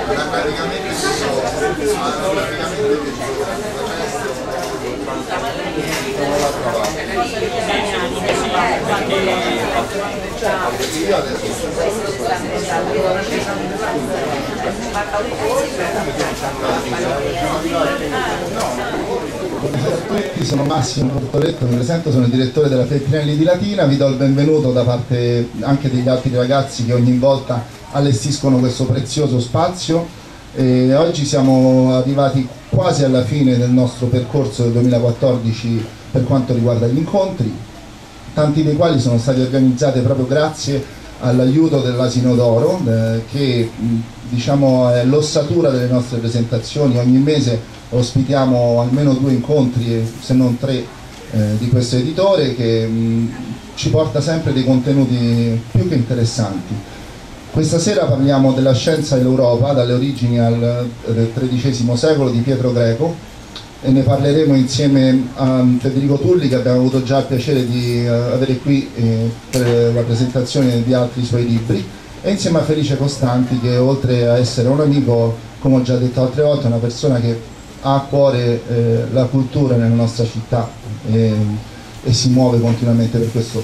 Sono Massimo Portoletto, mi presento, sono il direttore della Feltrinelli di Latina, vi do il benvenuto da parte anche degli altri ragazzi che ogni volta allestiscono questo prezioso spazio. E oggi siamo arrivati quasi alla fine del nostro percorso del 2014 per quanto riguarda gli incontri, tanti dei quali sono stati organizzati proprio grazie all'aiuto dell'Asino d'Oro, che diciamo è l'ossatura delle nostre presentazioni. Ogni mese ospitiamo almeno 2 incontri, se non 3, di questo editore che ci porta sempre dei contenuti più che interessanti. Questa sera parliamo della scienza e l'Europa, dalle origini del XIII secolo, di Pietro Greco, e ne parleremo insieme a Federico Tulli, che abbiamo avuto già il piacere di avere qui per la presentazione di altri suoi libri, e insieme a Felice Costanti, che oltre a essere un amico, come ho già detto altre volte, è una persona che ha a cuore la cultura nella nostra città e si muove continuamente per questo,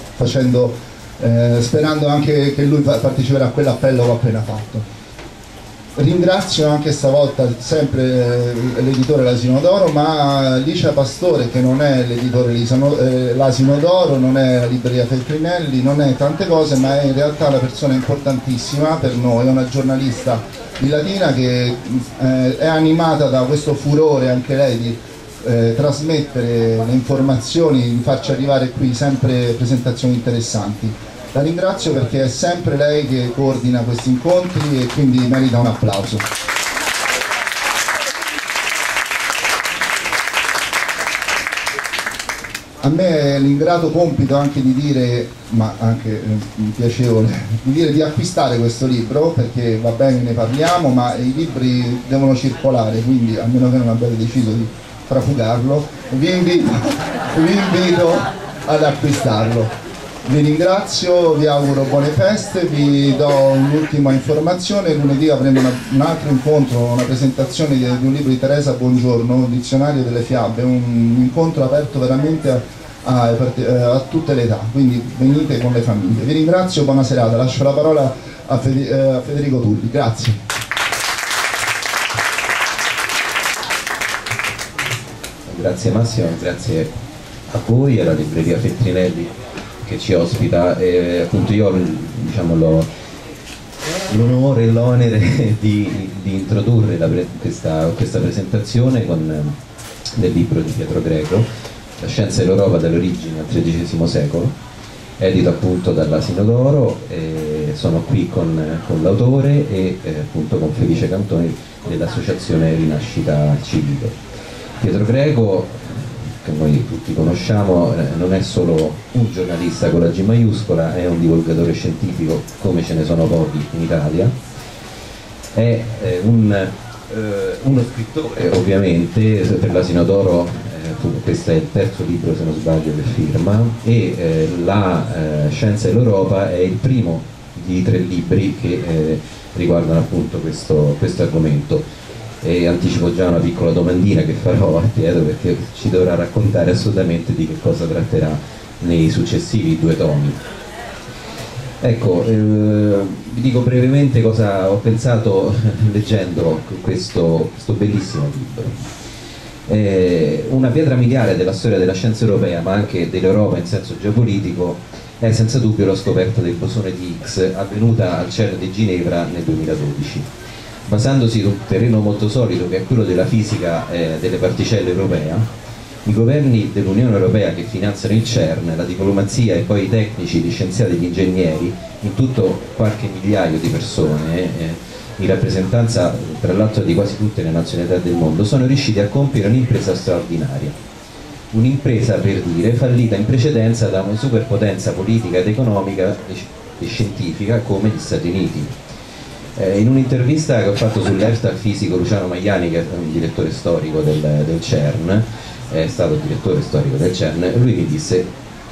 sperando anche che lui parteciperà a quell'appello che ho appena fatto. Ringrazio anche stavolta sempre l'editore L'Asino d'Oro, ma Licia Pastore, che non è l'editore L'Asino d'Oro, non è la libreria Feltrinelli, non è tante cose, ma è in realtà una persona importantissima per noi, è una giornalista di Latina che è animata da questo furore anche lei di trasmettere le informazioni, di farci arrivare qui sempre presentazioni interessanti. La ringrazio perché è sempre lei che coordina questi incontri e quindi merita un applauso. A me è l'ingrato compito anche di dire, ma anche piacevole, di dire di acquistare questo libro, perché va bene, ne parliamo, ma i libri devono circolare, quindi a meno che non abbiate deciso di trafugarlo, vi invito ad acquistarlo. Vi ringrazio, vi auguro buone feste, vi do un'ultima informazione: lunedì avremo un altro incontro, una presentazione di un libro di Teresa Bongiorno, Dizionario delle fiabe, un incontro aperto veramente a tutte le età, quindi venite con le famiglie. Vi ringrazio, buona serata, lascio la parola a Federico Tulli, grazie. Grazie Massimo, grazie a voi, alla libreria Feltrinelli che ci ospita. Appunto io ho l'onore e l'onere di introdurre questa presentazione del libro di Pietro Greco, La scienza e l'Europa dall'origine al XIII secolo, edito appunto dall'Asino d'Oro. Sono qui con l'autore e appunto con Felice Cantoni dell'associazione Rinascita Civile. Pietro Greco, che noi tutti conosciamo, non è solo un giornalista con la G maiuscola, è un divulgatore scientifico come ce ne sono pochi in Italia, è uno scrittore ovviamente. Per l'Asino d'Oro questo è il 3° libro, se non sbaglio, che firma, e La scienza e l'Europa è il primo di 3 libri che riguardano appunto questo argomento. E anticipo già una piccola domandina che farò a Pietro, perché ci dovrà raccontare assolutamente di che cosa tratterà nei successivi 2 tomi. Ecco, vi dico brevemente cosa ho pensato leggendo questo bellissimo libro. Una pietra miliare della storia della scienza europea, ma anche dell'Europa in senso geopolitico, è senza dubbio la scoperta del bosone di Higgs, avvenuta al CERN di Ginevra nel 2012. Basandosi su un terreno molto solido che è quello della fisica delle particelle europea, i governi dell'Unione Europea che finanziano il CERN, la diplomazia e poi i tecnici, gli scienziati e gli ingegneri, in tutto qualche migliaio di persone, in rappresentanza tra l'altro di quasi tutte le nazionalità del mondo, sono riusciti a compiere un'impresa straordinaria. Un'impresa, per dire, fallita in precedenza da una superpotenza politica ed economica e scientifica come gli Stati Uniti. In un'intervista che ho fatto sull'ERT al fisico Luciano Magliani, che è un direttore storico del CERN, è stato direttore storico del CERN, lui mi disse: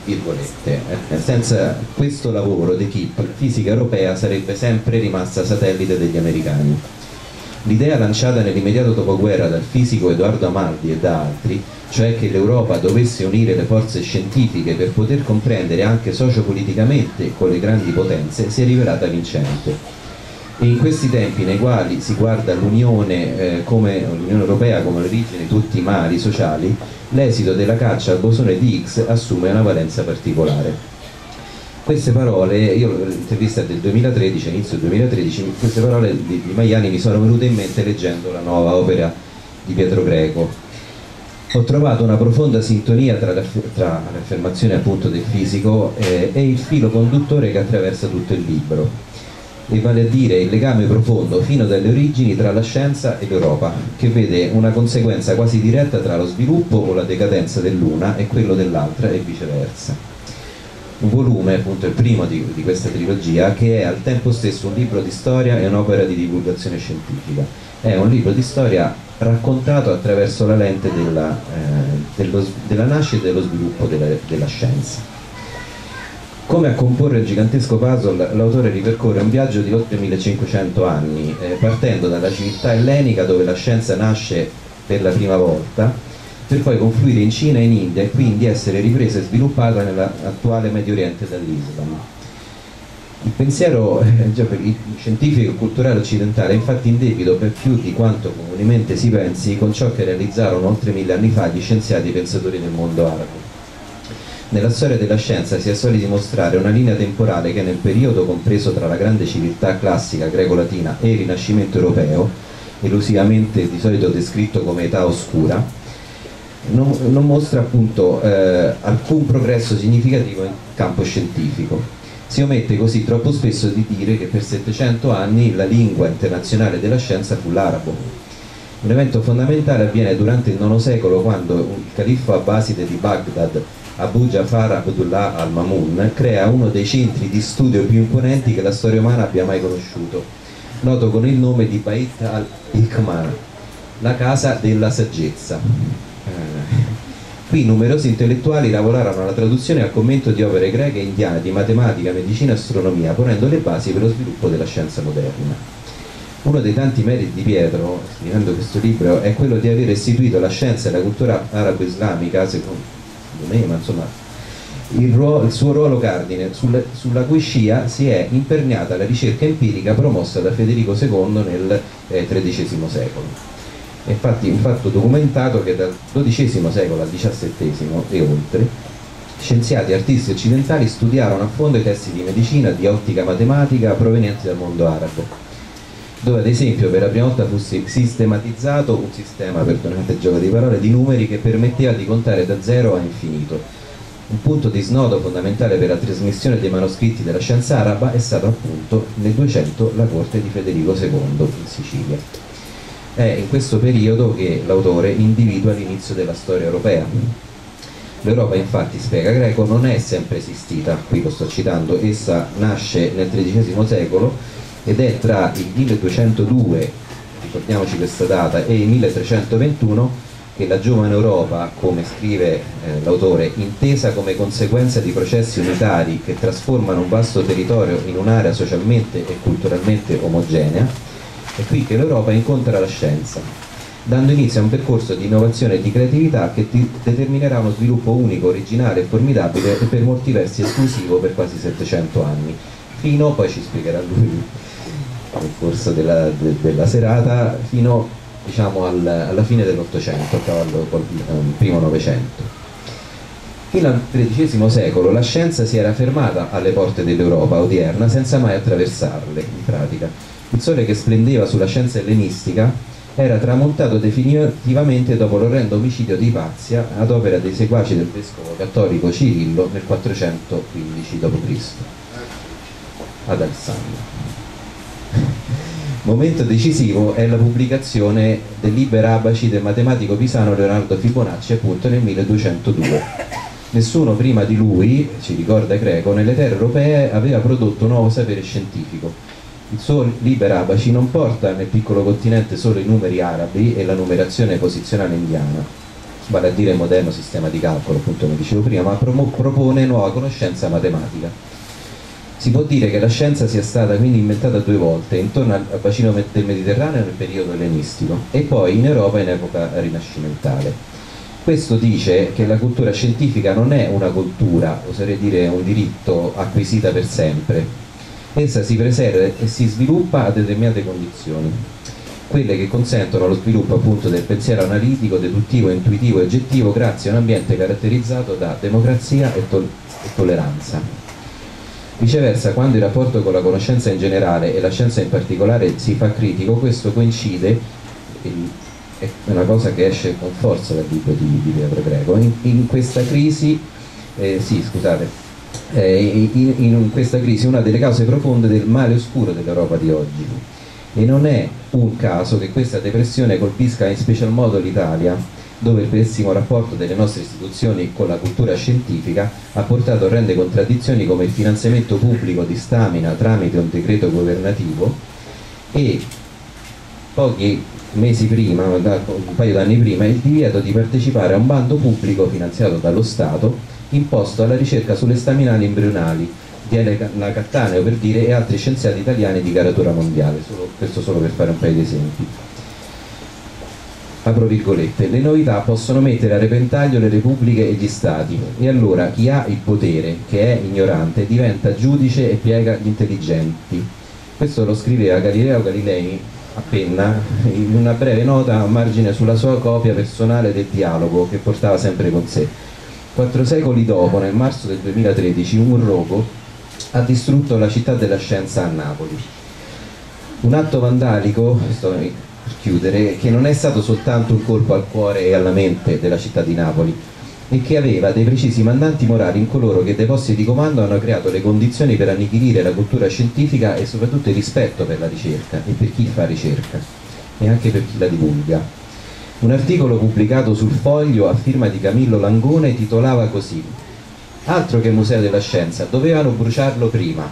virgolette. Senza questo lavoro d'equipe, la fisica europea sarebbe sempre rimasta satellite degli americani. L'idea lanciata nell'immediato dopoguerra dal fisico Edoardo Amaldi e da altri, cioè che l'Europa dovesse unire le forze scientifiche per poter comprendere anche sociopoliticamente con le grandi potenze, si è rivelata vincente. E in questi tempi nei quali si guarda l'Unione Europea come l'origine di tutti i mali sociali, l'esito della caccia al bosone di Higgs assume una valenza particolare. Queste parole, io l'intervista è del 2013, inizio 2013, queste parole di Majani mi sono venute in mente leggendo la nuova opera di Pietro Greco. Ho trovato una profonda sintonia tra le affermazioni appunto del fisico e il filo conduttore che attraversa tutto il libro, e vale a dire il legame profondo fino dalle origini tra la scienza e l'Europa, che vede una conseguenza quasi diretta tra lo sviluppo o la decadenza dell'una e quello dell'altra e viceversa. Un volume, appunto il primo di questa trilogia, che è al tempo stesso un libro di storia e un'opera di divulgazione scientifica. È un libro di storia raccontato attraverso la lente della nascita e dello sviluppo della scienza. Come a comporre il gigantesco puzzle, l'autore ripercorre un viaggio di oltre 1500 anni, partendo dalla civiltà ellenica dove la scienza nasce per la prima volta, per poi confluire in Cina e in India e quindi essere ripresa e sviluppata nell'attuale Medio Oriente dall'Islam. Il pensiero scientifico e culturale occidentale è infatti in debito per più di quanto comunemente si pensi con ciò che realizzarono oltre 1000 anni fa gli scienziati e pensatori del mondo arabo. Nella storia della scienza si è soliti mostrare una linea temporale che nel periodo compreso tra la grande civiltà classica greco-latina e il Rinascimento europeo, elusivamente di solito descritto come età oscura, non mostra appunto alcun progresso significativo in campo scientifico. Si omette così troppo spesso di dire che per 700 anni la lingua internazionale della scienza fu l'arabo. Un evento fondamentale avviene durante il IX secolo, quando il califfo abbaside di Baghdad, Abu Ja'far Abdullah al-Mamun, crea uno dei centri di studio più imponenti che la storia umana abbia mai conosciuto, noto con il nome di Bait al-Hikmah, la casa della saggezza. Qui numerosi intellettuali lavorarono alla traduzione e al commento di opere greche e indiane di matematica, medicina e astronomia, ponendo le basi per lo sviluppo della scienza moderna. Uno dei tanti meriti di Pietro, scrivendo questo libro, è quello di aver istituito la scienza e la cultura arabo-islamica, secondo me, ma insomma, il suo ruolo cardine, sulla cui scia si è imperniata la ricerca empirica promossa da Federico II nel XIII secolo. Infatti un fatto documentato che dal XII secolo al XVII e oltre, scienziati e artisti occidentali studiarono a fondo i testi di medicina, di ottica matematica provenienti dal mondo arabo, dove ad esempio per la prima volta fu sistematizzato un sistema, perdonate il gioco di parole, di numeri che permetteva di contare da zero a infinito. Un punto di snodo fondamentale per la trasmissione dei manoscritti della scienza araba è stato appunto nel 200 la corte di Federico II in Sicilia. È in questo periodo che l'autore individua l'inizio della storia europea. L'Europa infatti, spiega Greco, non è sempre esistita, qui lo sto citando, essa nasce nel XIII secolo ed è tra il 1202, ricordiamoci questa data, e il 1321 che la giovane Europa, come scrive l'autore, intesa come conseguenza di processi unitari che trasformano un vasto territorio in un'area socialmente e culturalmente omogenea, è qui che l'Europa incontra la scienza, dando inizio a un percorso di innovazione e di creatività che determinerà uno sviluppo unico, originale e formidabile e per molti versi esclusivo per quasi 700 anni, fino, poi ci spiegherà lui nel corso della serata, fino diciamo alla fine dell'Ottocento, a cavallo col primo Novecento. Fino al XIII secolo la scienza si era fermata alle porte dell'Europa odierna senza mai attraversarle, in pratica. Il sole che splendeva sulla scienza ellenistica era tramontato definitivamente dopo l'orrendo omicidio di Ipazia ad opera dei seguaci del vescovo cattolico Cirillo nel 415 d.C. ad Alessandria. Momento decisivo è la pubblicazione del Liber Abaci del matematico pisano Leonardo Fibonacci appunto nel 1202. Nessuno prima di lui, ci ricorda Greco, nelle terre europee aveva prodotto un nuovo sapere scientifico. Il suo Liber Abaci non porta nel piccolo continente solo i numeri arabi e la numerazione posizionale indiana. vale a dire il moderno sistema di calcolo, appunto come dicevo prima, ma propone nuova conoscenza matematica. Si può dire che la scienza sia stata quindi inventata 2 volte, intorno al bacino del Mediterraneo nel periodo ellenistico e poi in Europa in epoca rinascimentale. Questo dice che la cultura scientifica non è una cultura, oserei dire un diritto, acquisita per sempre. Essa si preserva e si sviluppa a determinate condizioni, quelle che consentono lo sviluppo appunto del pensiero analitico, deduttivo, intuitivo e oggettivo grazie a un ambiente caratterizzato da democrazia e tolleranza. Viceversa, quando il rapporto con la conoscenza in generale e la scienza in particolare si fa critico, questo coincide, è una cosa che esce con forza dal libro di Pietro Greco, in questa crisi, in questa crisi una delle cause profonde del male oscuro dell'Europa di oggi. E non è un caso che questa depressione colpisca in special modo l'Italia, dove il pessimo rapporto delle nostre istituzioni con la cultura scientifica ha portato orrende contraddizioni come il finanziamento pubblico di Stamina tramite un decreto governativo e pochi mesi prima, un paio d'anni prima, il divieto di partecipare a un bando pubblico finanziato dallo Stato imposto alla ricerca sulle staminali embrionali di Elena Cattaneo, per dire, e altri scienziati italiani di caratura mondiale, questo solo per fare un paio di esempi. Apro virgolette, le novità possono mettere a repentaglio le repubbliche e gli stati, e allora chi ha il potere, che è ignorante, diventa giudice e piega gli intelligenti. Questo lo scriveva Galileo Galilei a penna in una breve nota a margine sulla sua copia personale del Dialogo che portava sempre con sé. 4 secoli dopo, nel marzo del 2013, un rogo ha distrutto la città della scienza a Napoli. Un atto vandalico, sto per chiudere, che non è stato soltanto un colpo al cuore e alla mente della città di Napoli, e che aveva dei precisi mandanti morali in coloro che dai posti di comando hanno creato le condizioni per annichilire la cultura scientifica e soprattutto il rispetto per la ricerca e per chi fa ricerca e anche per chi la divulga. Un articolo pubblicato sul Foglio a firma di Camillo Langone titolava così: altro che Museo della Scienza, dovevano bruciarlo prima.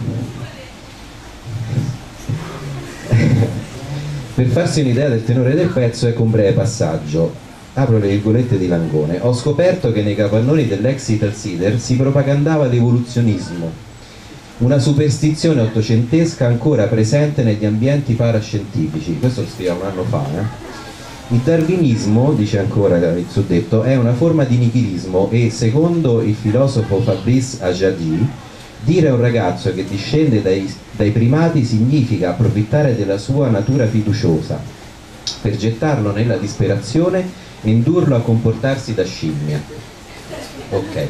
Per farsi un'idea del tenore del pezzo, ecco un breve passaggio. Apro le virgolette di Langone. Ho scoperto che nei capannoni dell'ex Italsider si propagandava l'evoluzionismo, una superstizione ottocentesca ancora presente negli ambienti parascientifici. Questo lo scriveva un anno fa. Il darwinismo, dice ancora il suddetto, è una forma di nichilismo e, secondo il filosofo Fabrice Ajadi, dire a un ragazzo che discende dai primati significa approfittare della sua natura fiduciosa per gettarlo nella disperazione e indurlo a comportarsi da scimmia. Ok.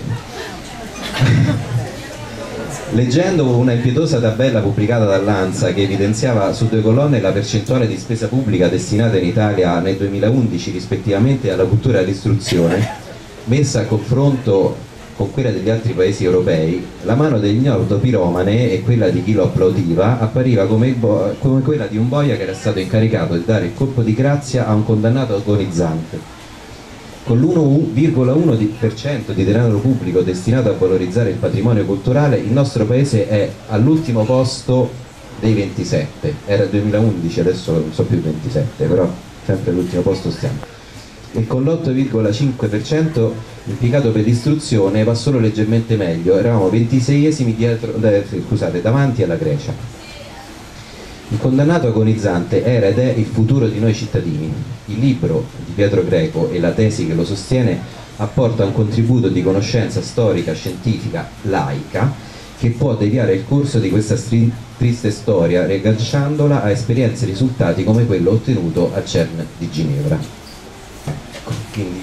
Leggendo una impietosa tabella pubblicata dall'ANSA che evidenziava su 2 colonne la percentuale di spesa pubblica destinata in Italia nel 2011 rispettivamente alla cultura e all'istruzione, messa a confronto con quella degli altri paesi europei, la mano dell'ignoto piromane e quella di chi lo applaudiva appariva come quella di un boia che era stato incaricato di dare il colpo di grazia a un condannato agonizzante. Con l'1,1% di denaro pubblico destinato a valorizzare il patrimonio culturale, il nostro paese è all'ultimo posto dei 27. Era il 2011, adesso non so più 27, però sempre all'ultimo posto stiamo. E con l'8,5% impiegato per l'istruzione va solo leggermente meglio, eravamo 26esimi davanti alla Grecia. Il condannato agonizzante era ed è il futuro di noi cittadini. Il libro di Pietro Greco e la tesi che lo sostiene apporta un contributo di conoscenza storica, scientifica, laica, che può deviare il corso di questa triste storia, riagganciandola a esperienze e risultati come quello ottenuto al CERN di Ginevra. Ecco, quindi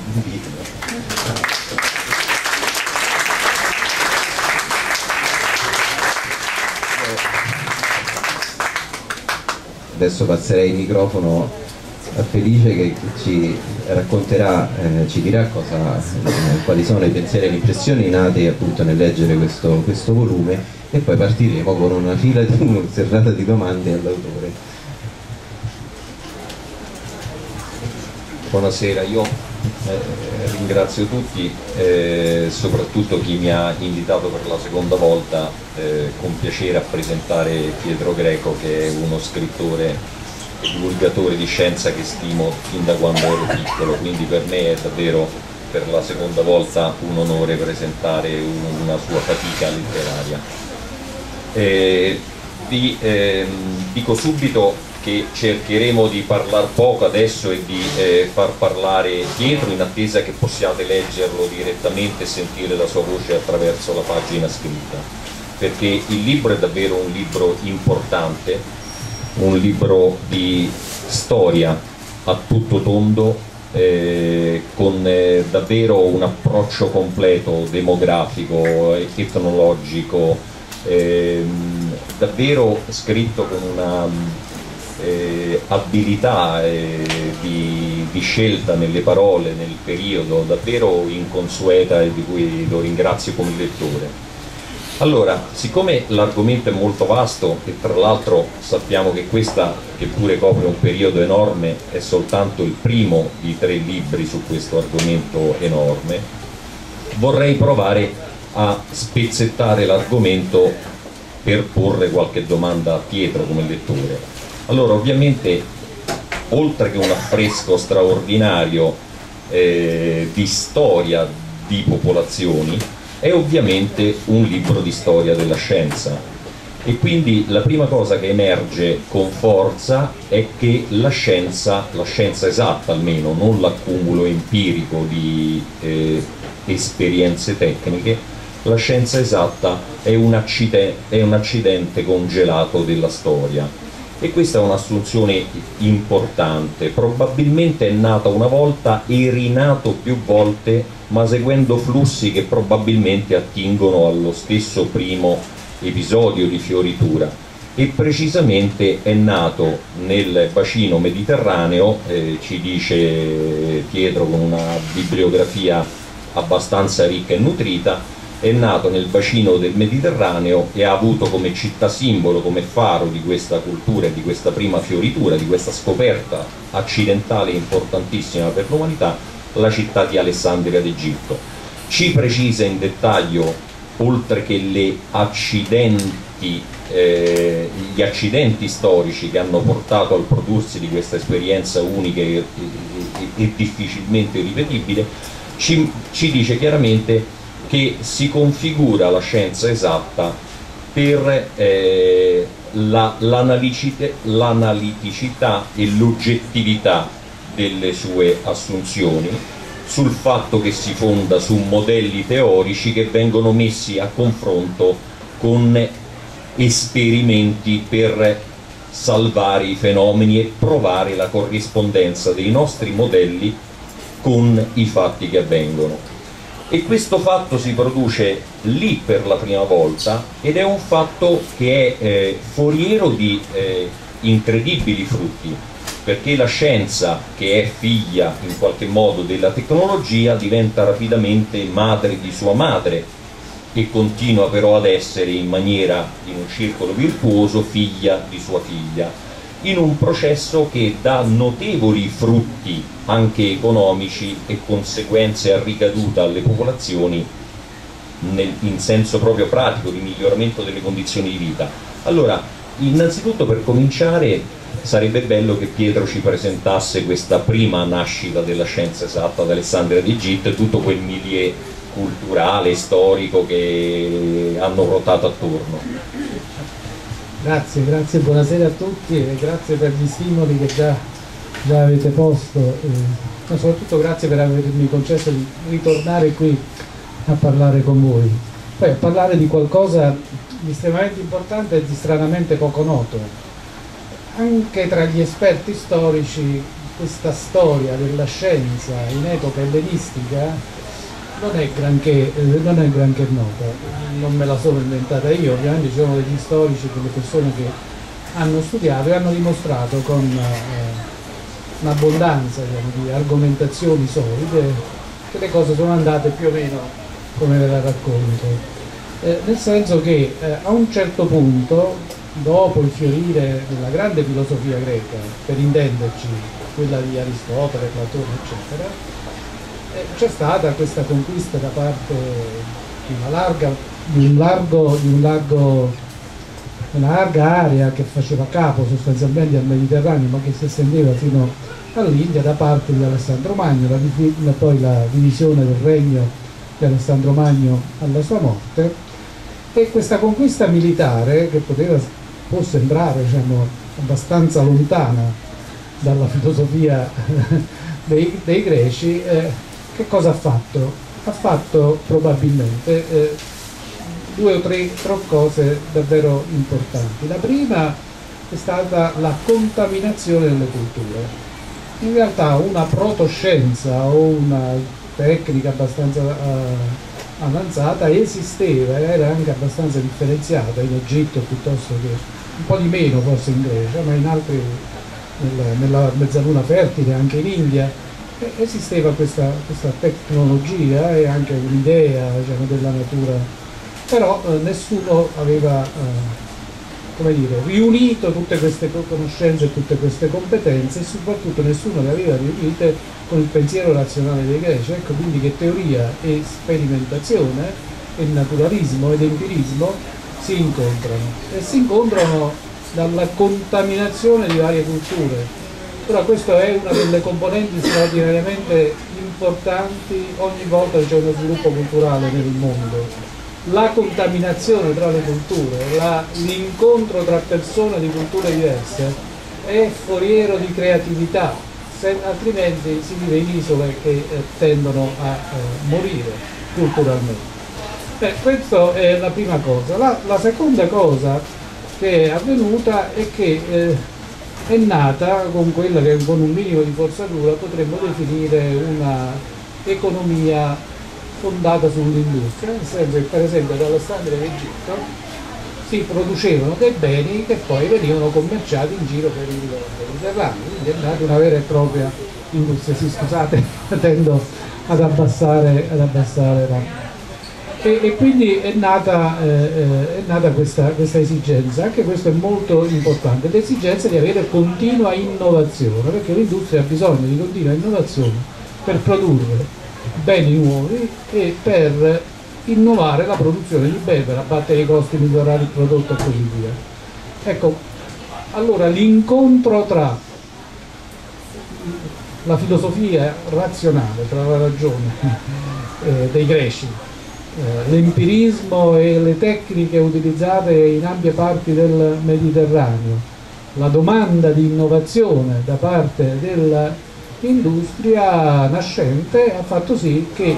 adesso passerei il microfono a Felice che ci racconterà, ci dirà quali sono i pensieri e le impressioni nate appunto nel leggere questo volume, e poi partiremo con una serrata di domande all'autore. Buonasera, io ringrazio tutti, soprattutto chi mi ha invitato per la seconda volta, con piacere a presentare Pietro Greco, che è uno scrittore e divulgatore di scienza che stimo fin da quando ero piccolo, quindi per me è davvero per la seconda volta un onore presentare una sua fatica letteraria. Dico subito che cercheremo di parlare poco adesso e di far parlare Pietro, in attesa che possiate leggerlo direttamente e sentire la sua voce attraverso la pagina scritta, perché il libro è davvero un libro importante, un libro di storia a tutto tondo, con davvero un approccio completo, demografico, etnologico, davvero scritto con una abilità di scelta nelle parole, nel periodo, davvero inconsueta, e di cui lo ringrazio come lettore. Allora, siccome l'argomento è molto vasto e tra l'altro sappiamo che questa, che pure copre un periodo enorme, è soltanto il primo di 3 libri su questo argomento enorme, vorrei provare a spezzettare l'argomento per porre qualche domanda a Pietro come lettore. Allora, ovviamente, oltre che un affresco straordinario di storia di popolazioni, è ovviamente un libro di storia della scienza, e quindi la prima cosa che emerge con forza è che la scienza esatta almeno, non l'accumulo empirico di esperienze tecniche, la scienza esatta è un accidente congelato della storia. E questa è un'assunzione importante, probabilmente è nata una volta e rinato più volte, ma seguendo flussi che probabilmente attingono allo stesso primo episodio di fioritura, e precisamente è nato nel bacino mediterraneo, ci dice Pietro con una bibliografia abbastanza ricca e nutrita. È nato nel bacino del Mediterraneo e ha avuto come città simbolo, come faro di questa cultura e di questa prima fioritura, di questa scoperta accidentale importantissima per l'umanità, la città di Alessandria d'Egitto. Ci precisa in dettaglio, oltre che gli accidenti storici che hanno portato al prodursi di questa esperienza unica e difficilmente ripetibile, ci dice chiaramente che si configura la scienza esatta per l'analiticità e l'oggettività delle sue assunzioni, sul fatto che si fonda su modelli teorici che vengono messi a confronto con esperimenti per salvare i fenomeni e provare la corrispondenza dei nostri modelli con i fatti che avvengono. E questo fatto si produce lì per la prima volta, ed è un fatto che è foriero di incredibili frutti, perché la scienza, che è figlia in qualche modo della tecnologia, diventa rapidamente madre di sua madre, e continua però ad essere in un circolo virtuoso, figlia di sua figlia, in un processo che dà notevoli frutti anche economici e conseguenze a ricaduta alle popolazioni in senso proprio pratico di miglioramento delle condizioni di vita. Allora, innanzitutto, per cominciare, sarebbe bello che Pietro ci presentasse questa prima nascita della scienza esatta ad Alessandria d'Egitto e tutto quel milieu culturale, storico che hanno ruotato attorno. Grazie, buonasera a tutti e grazie per gli stimoli che già avete posto, ma soprattutto grazie per avermi concesso di ritornare qui a parlare con voi. Poi a parlare di qualcosa di estremamente importante e di stranamente poco noto. Anche tra gli esperti storici questa storia della scienza in epoca ellenistica non è granché nota, non me la sono inventata io, ovviamente ci sono degli storici, delle persone che hanno studiato e hanno dimostrato con un'abbondanza di argomentazioni solide che le cose sono andate più o meno come ve la racconto, nel senso che a un certo punto, dopo il fiorire della grande filosofia greca, per intenderci quella di Aristotele, Platone eccetera, c'è stata questa conquista da parte di un largo una larga area che faceva capo sostanzialmente al Mediterraneo, ma che si estendeva fino all'India da parte di Alessandro Magno, poi la divisione del regno di Alessandro Magno alla sua morte. E questa conquista militare, che può sembrare, diciamo, abbastanza lontana dalla filosofia dei greci, che cosa ha fatto? Ha fatto probabilmente due o tre cose davvero importanti. La prima è stata la contaminazione delle culture. In realtà una protoscienza o una tecnica abbastanza avanzata esisteva, era anche abbastanza differenziata in Egitto piuttosto che, un po' di meno forse in Grecia, ma in altri, nella mezzaluna fertile, anche in India, esisteva questa tecnologia e anche un'idea, diciamo, della natura, però nessuno aveva come dire, riunito tutte queste conoscenze e tutte queste competenze, e soprattutto nessuno le aveva riunite con il pensiero razionale dei greci. Ecco quindi che teoria e sperimentazione e naturalismo ed empirismo si incontrano dalla contaminazione di varie culture. Ora questa è una delle componenti straordinariamente importanti ogni volta che c'è uno sviluppo culturale nel mondo. La contaminazione tra le culture, l'incontro tra persone di culture diverse è foriero di creatività, altrimenti si vive in isole che tendono a morire culturalmente. Questa è la prima cosa. La seconda cosa che è avvenuta è che è nata con quella che con un minimo di forzatura potremmo definire una economia fondata sull'industria, nel senso che per esempio ad Alessandria d'Egitto si producevano dei beni che poi venivano commerciati in giro per il Mediterraneo, quindi è nata una vera e propria industria. Sì, scusate, tendo ad abbassare e quindi è nata questa esigenza. Anche questo è molto importante, l'esigenza di avere continua innovazione, perché l'industria ha bisogno di continua innovazione per produrre beni nuovi e per innovare la produzione di beni, per abbattere i costi, migliorare il prodotto e così via. Ecco, allora l'incontro tra la filosofia razionale, tra la ragione dei greci, l'empirismo e le tecniche utilizzate in ampie parti del Mediterraneo, la domanda di innovazione da parte dell'industria nascente ha fatto sì che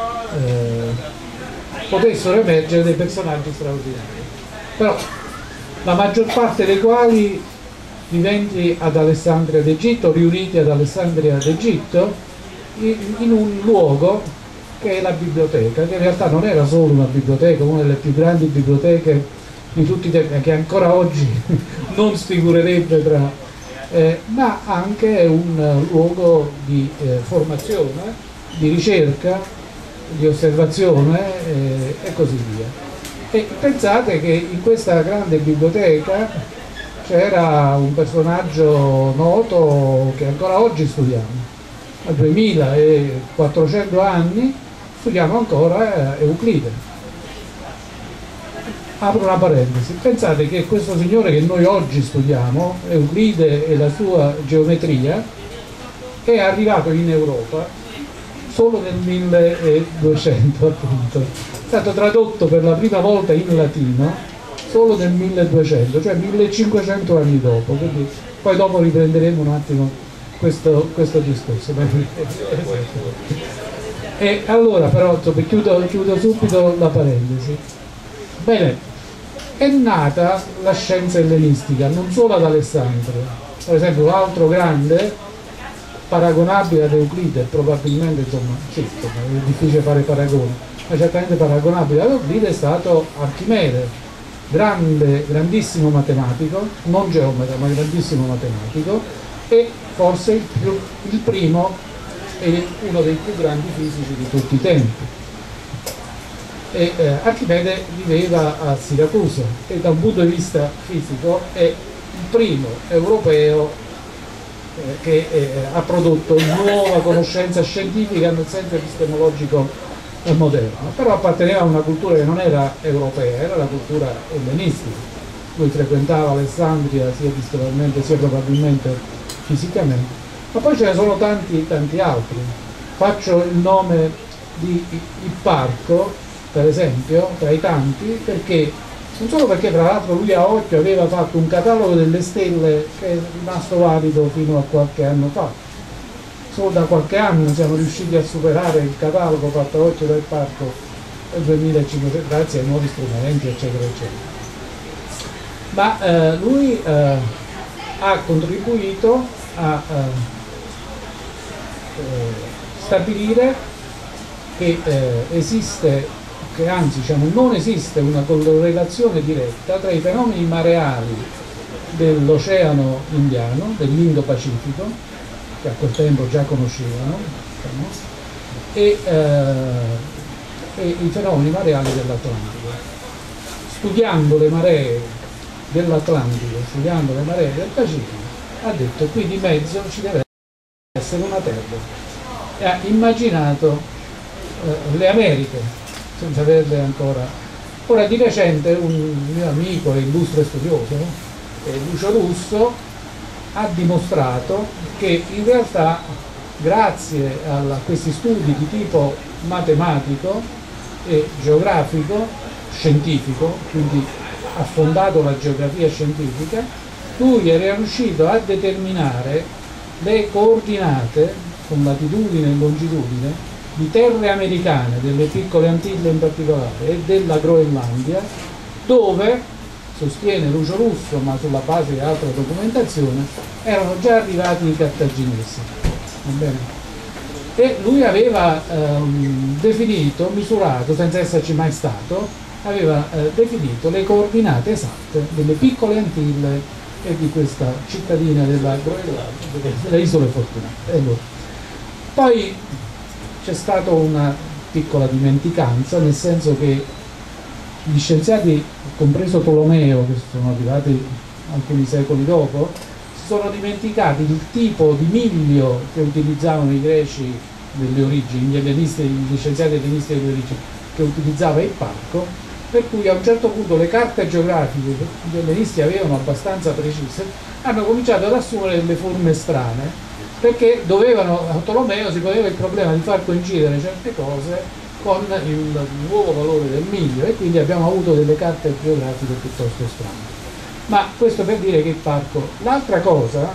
potessero emergere dei personaggi straordinari, però la maggior parte dei quali viventi ad Alessandria d'Egitto, riuniti ad Alessandria d'Egitto in un luogo che è la biblioteca, che in realtà non era solo una biblioteca, una delle più grandi biblioteche di tutti i tempi, che ancora oggi non sfigurerebbe tra, ma anche un luogo di formazione, di ricerca, di osservazione e così via. E pensate che in questa grande biblioteca c'era un personaggio noto che ancora oggi studiamo, a 2400 anni studiamo ancora Euclide. Apro una parentesi, pensate che questo signore che noi oggi studiamo, Euclide e la sua geometria, è arrivato in Europa solo nel 1200 appunto, è stato tradotto per la prima volta in latino solo nel 1200, cioè 1500 anni dopo, quindi poi dopo riprenderemo un attimo questo discorso. E allora però chiudo subito la parentesi. Bene, è nata la scienza ellenistica non solo ad Alessandria, per esempio l'altro grande paragonabile ad Euclide, probabilmente insomma è difficile fare paragoni, ma certamente paragonabile ad Euclide è stato Archimede, grandissimo matematico, non geometra ma grandissimo matematico, e forse il primo e uno dei più grandi fisici di tutti i tempi. Archimede viveva a Siracusa e da un punto di vista fisico è il primo europeo che ha prodotto nuova conoscenza scientifica nel senso epistemologico moderno, però apparteneva a una cultura che non era europea, era la cultura ellenistica. lui frequentava Alessandria sia visceralmente sia probabilmente fisicamente, ma poi ce ne sono tanti altri. Faccio il nome di Ipparco, per esempio, tra i tanti, perché non solo perché tra l'altro lui a occhio aveva fatto un catalogo delle stelle che è rimasto valido fino a qualche anno fa. Solo da qualche anno siamo riusciti a superare il catalogo fatto a occhio del Ipparco del 2500 grazie ai nuovi strumenti, eccetera, eccetera. Ma lui ha contribuito a stabilire che esiste, che anzi diciamo, non esiste una correlazione diretta tra i fenomeni mareali dell'Oceano Indiano, dell'Indo-Pacifico, che a quel tempo già conoscevano, diciamo, e i fenomeni mareali dell'Atlantico. Studiando le maree dell'Atlantico, studiando le maree del Pacifico, ha detto qui di mezzo ci deve essere una terra, e ha immaginato le Americhe senza averle ancora. Ora di recente un mio amico e illustre studioso, Lucio Russo, ha dimostrato che in realtà grazie a questi studi di tipo matematico e geografico, scientifico, quindi ha fondato la geografia scientifica, lui era riuscito a determinare le coordinate con latitudine e longitudine di terre americane, delle piccole Antille in particolare, e della Groenlandia, dove, sostiene Lucio Russo, ma sulla base di altra documentazione, erano già arrivati i cartaginesi. Va bene? E lui aveva definito, misurato, senza esserci mai stato, aveva definito le coordinate esatte delle piccole Antille e di questa cittadina della Groenlandia, delle Isole Fortunate. Poi c'è stata una piccola dimenticanza, nel senso che gli scienziati, compreso Tolomeo, che sono arrivati alcuni secoli dopo, si sono dimenticati il tipo di miglio che utilizzavano i greci delle origini, gli scienziati ellenisti delle origini, che utilizzava Ipparco, per cui a un certo punto le carte geografiche che gli ellenisti avevano abbastanza precise hanno cominciato ad assumere delle forme strane, perché a Tolomeo si poneva il problema di far coincidere certe cose con il nuovo valore del miglio, e quindi abbiamo avuto delle carte geografiche piuttosto strane. Ma questo per dire che Ipparco, l'altra cosa,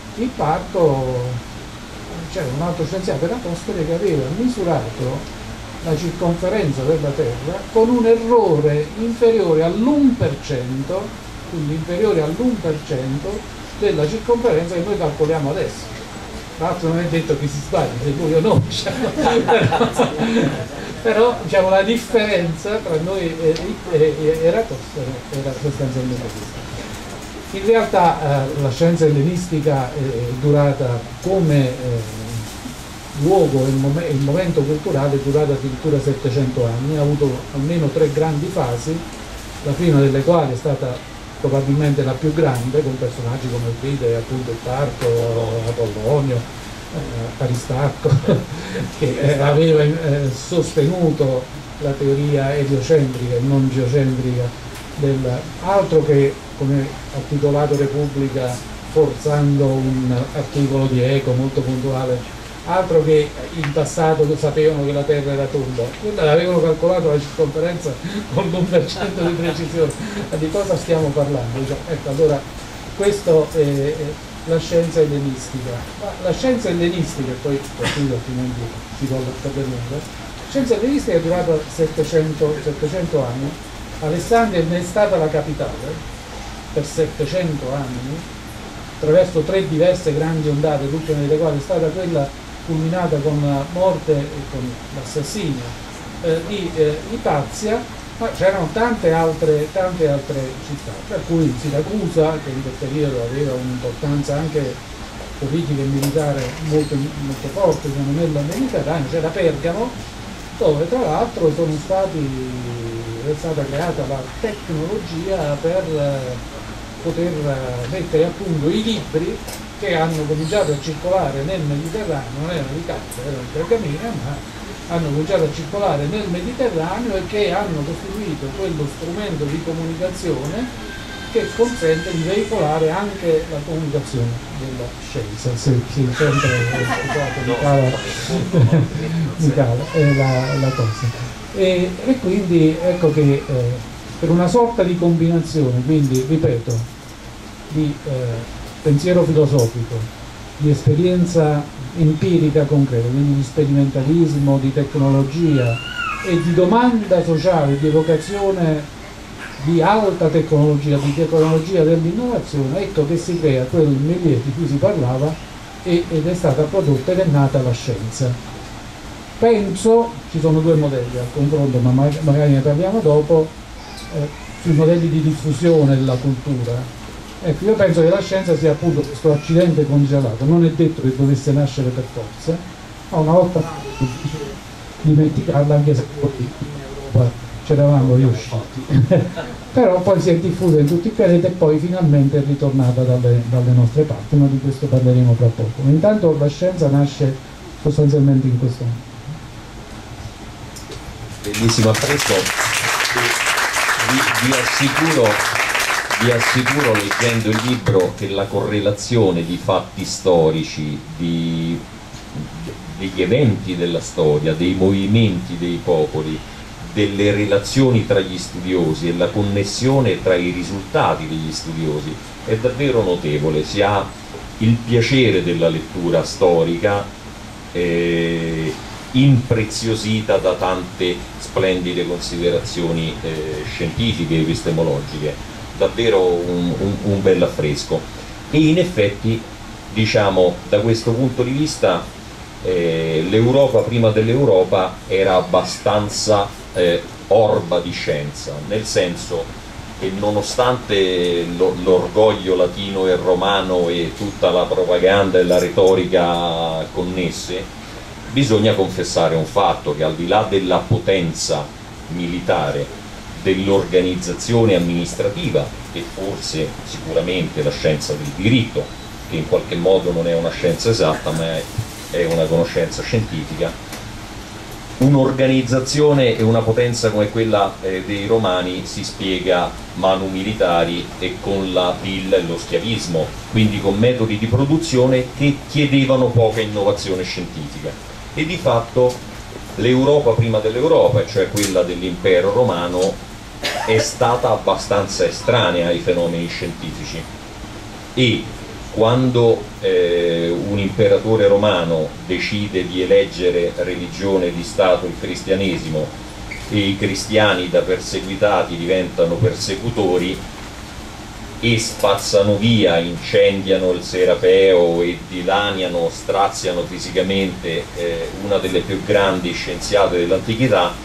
Ipparco, c'era un altro scienziato Eratostene che aveva misurato la circonferenza della Terra con un errore inferiore all'1%, quindi inferiore all'1% della circonferenza che noi calcoliamo adesso. Tra l'altro non è detto che si sbagli, se lui o no, diciamo. Però diciamo, la differenza tra noi e Eratostene era sostanzialmente questa. In realtà la scienza ellenistica è durata come luogo e il momento culturale è durata addirittura 700 anni, ha avuto almeno 3 grandi fasi, la prima delle quali è stata probabilmente la più grande, con personaggi come Euclide, appunto Ipparco, Apollonio, Aristarco, che aveva sostenuto la teoria eliocentrica e non geocentrica, altro che, come ha titolato Repubblica, forzando un articolo di Eco molto puntuale, altro che in passato sapevano che la Terra era tonda, quella avevano calcolato la circonferenza con l'1% di precisione. Di cosa stiamo parlando? Ecco, allora questo è la scienza ellenistica. Ma la scienza ellenistica, poi altrimenti si vuole per lunga, la scienza ellenistica è durata 700 anni, Alessandria ne è stata la capitale per 700 anni, attraverso 3 diverse grandi ondate, l'ultima delle quali è stata quella culminata con la morte e con l'assassinio di Ipazia, ma c'erano tante altre città, per cui Siracusa, che in quel periodo aveva un'importanza anche politica e militare molto, molto forte nel Mediterraneo, c'era Pergamo, dove tra l'altro è stata creata la tecnologia per poter mettere a punto i libri che hanno cominciato a circolare nel Mediterraneo, non erano di carta, erano di pergamena, ma hanno cominciato a circolare nel Mediterraneo e che hanno costituito quello strumento di comunicazione che consente di veicolare anche la comunicazione della scienza, se sempre mi cala la cosa. E quindi ecco che per una sorta di combinazione, quindi ripeto, di pensiero filosofico, di esperienza empirica concreta, quindi di sperimentalismo, di tecnologia e di domanda sociale, di evocazione di alta tecnologia, di tecnologia dell'innovazione, ecco che si crea quel milieu di cui si parlava ed è stata prodotta ed è nata la scienza. Penso, ci sono due modelli al confronto, ma magari ne parliamo dopo, sui modelli di diffusione della cultura. Ecco, io penso che la scienza sia appunto questo accidente congelato, non è detto che dovesse nascere per forza, ma una volta dimenticarla, anche se poi c'eravamo riusciti. Però poi si è diffusa in tutto il pianeta e poi finalmente è ritornata dalle nostre parti, ma di questo parleremo tra poco. Intanto la scienza nasce sostanzialmente in questo modo. Bellissimo affresco. Vi assicuro leggendo il libro che la correlazione di fatti storici, degli eventi della storia, dei movimenti dei popoli, delle relazioni tra gli studiosi e la connessione tra i risultati degli studiosi è davvero notevole. Si ha il piacere della lettura storica impreziosita da tante splendide considerazioni scientifiche e epistemologiche, davvero un bel affresco. E in effetti, diciamo, da questo punto di vista l'Europa prima dell'Europa era abbastanza orba di scienza, nel senso che nonostante l'orgoglio latino e romano e tutta la propaganda e la retorica connesse, bisogna confessare un fatto, che al di là della potenza militare, dell'organizzazione amministrativa e forse sicuramente la scienza del diritto, che in qualche modo non è una scienza esatta ma è una conoscenza scientifica, un'organizzazione e una potenza come quella dei romani si spiega manu militari e con la villa e lo schiavismo, quindi con metodi di produzione che chiedevano poca innovazione scientifica. E di fatto l'Europa prima dell'Europa, cioè quella dell'impero romano, è stata abbastanza estranea ai fenomeni scientifici, e quando un imperatore romano decide di eleggere religione di Stato il cristianesimo e i cristiani da perseguitati diventano persecutori e spazzano via, incendiano il Serapeo e dilaniano, straziano fisicamente una delle più grandi scienziate dell'antichità,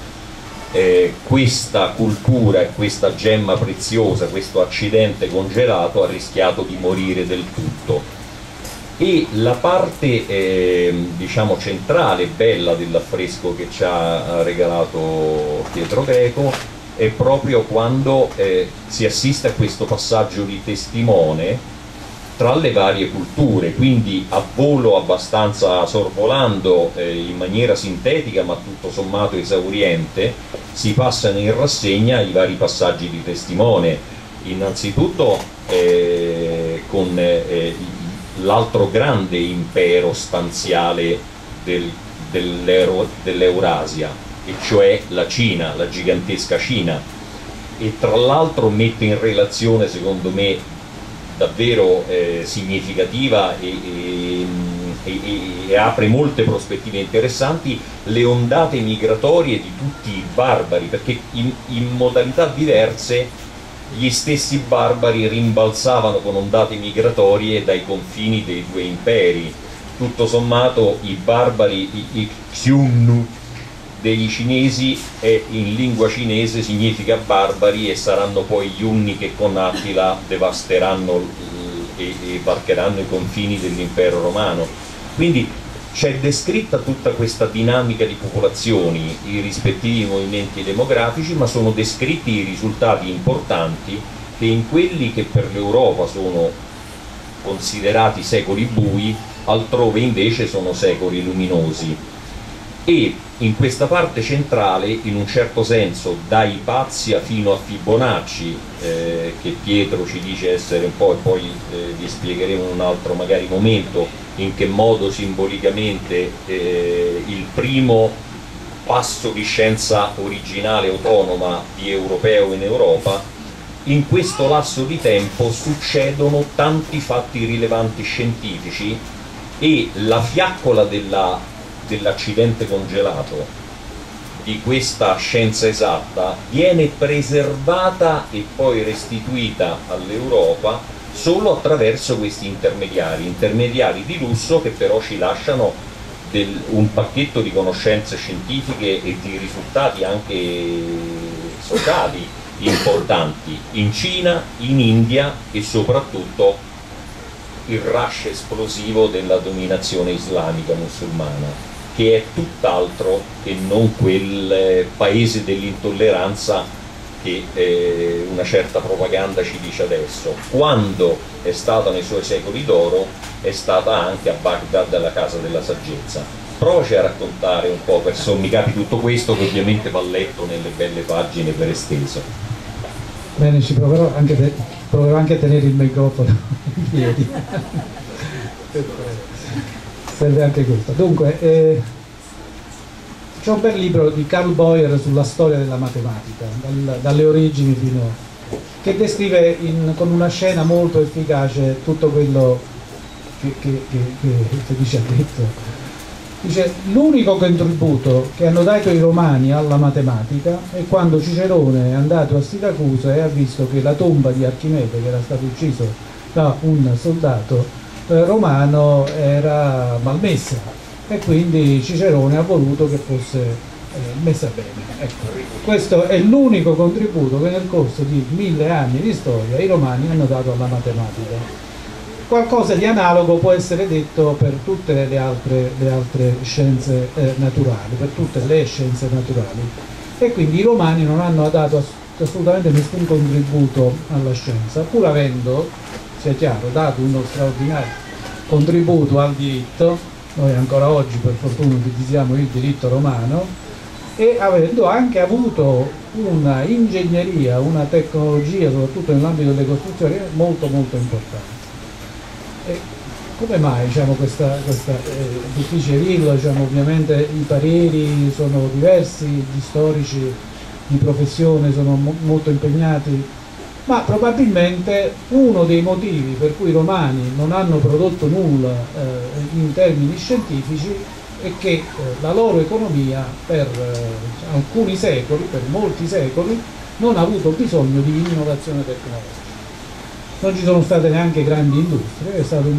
questa cultura e questa gemma preziosa, questo accidente congelato, ha rischiato di morire del tutto. E la parte diciamo centrale, bella dell'affresco che ci ha regalato Pietro Greco è proprio quando si assiste a questo passaggio di testimone tra le varie culture, quindi a volo abbastanza sorvolando in maniera sintetica ma tutto sommato esauriente, si passano in rassegna i vari passaggi di testimone. Innanzitutto con l'altro grande impero stanziale dell'Eurasia, e cioè la Cina, la gigantesca Cina, e tra l'altro mette in relazione, secondo me davvero significativa e apre molte prospettive interessanti, le ondate migratorie di tutti i barbari, perché in modalità diverse gli stessi barbari rimbalzavano con ondate migratorie dai confini dei due imperi. Tutto sommato i barbari, i Xiongnu dei cinesi, in lingua cinese significa barbari, e saranno poi gli Unni che con Attila devasteranno e varcheranno i confini dell'impero romano. Quindi c'è descritta tutta questa dinamica di popolazioni, i rispettivi movimenti demografici, ma sono descritti i risultati importanti che in quelli che per l'Europa sono considerati secoli bui, altrove invece sono secoli luminosi. e in questa parte centrale, in un certo senso da Ipazia fino a Fibonacci, che Pietro ci dice essere un po', e poi vi spiegheremo in un altro magari momento in che modo simbolicamente il primo passo di scienza originale autonoma di europeo in Europa. In questo lasso di tempo succedono tanti fatti rilevanti scientifici e la fiaccola dell'accidente congelato di questa scienza esatta viene preservata e poi restituita all'Europa solo attraverso questi intermediari di lusso, che però ci lasciano un pacchetto di conoscenze scientifiche e di risultati anche sociali importanti in Cina, in India e soprattutto il rush esplosivo della dominazione islamica musulmana, che è tutt'altro che non quel paese dell'intolleranza che una certa propaganda ci dice adesso. Quando è stata nei suoi secoli d'oro, è stata anche a Baghdad la casa della saggezza. Provaci a raccontare un po' per sommi capi tutto questo, che ovviamente va letto nelle belle pagine per esteso. Bene, ci proverò anche a tenere il microfono in piedi. Serve anche questo. Dunque, c'è un bel libro di Carl Boyer sulla storia della matematica, dalle origini che descrive con una scena molto efficace tutto quello che Felice ha detto. Dice: l'unico contributo che hanno dato i romani alla matematica è quando Cicerone è andato a Siracusa e ha visto che la tomba di Archimede, che era stato ucciso da un soldato romano, era malmessa, e quindi Cicerone ha voluto che fosse messa bene. Ecco, questo è l'unico contributo che nel corso di 1000 anni di storia i romani hanno dato alla matematica. Qualcosa di analogo può essere detto per tutte le altre scienze naturali, per tutte le scienze naturali, e quindi i romani non hanno dato assolutamente nessun contributo alla scienza, pur avendo, sia chiaro, dato uno straordinario contributo al diritto. Noi ancora oggi per fortuna utilizziamo il diritto romano, e avendo anche avuto una ingegneria, una tecnologia, soprattutto nell'ambito delle costruzioni, molto molto importante. E come mai, diciamo, questa difficile dirlo, diciamo, ovviamente i pareri sono diversi, gli storici di professione sono molto impegnati, ma probabilmente uno dei motivi per cui i romani non hanno prodotto nulla in termini scientifici è che la loro economia per alcuni secoli, per molti secoli, non ha avuto bisogno di innovazione tecnologica. Non ci sono state neanche grandi industrie,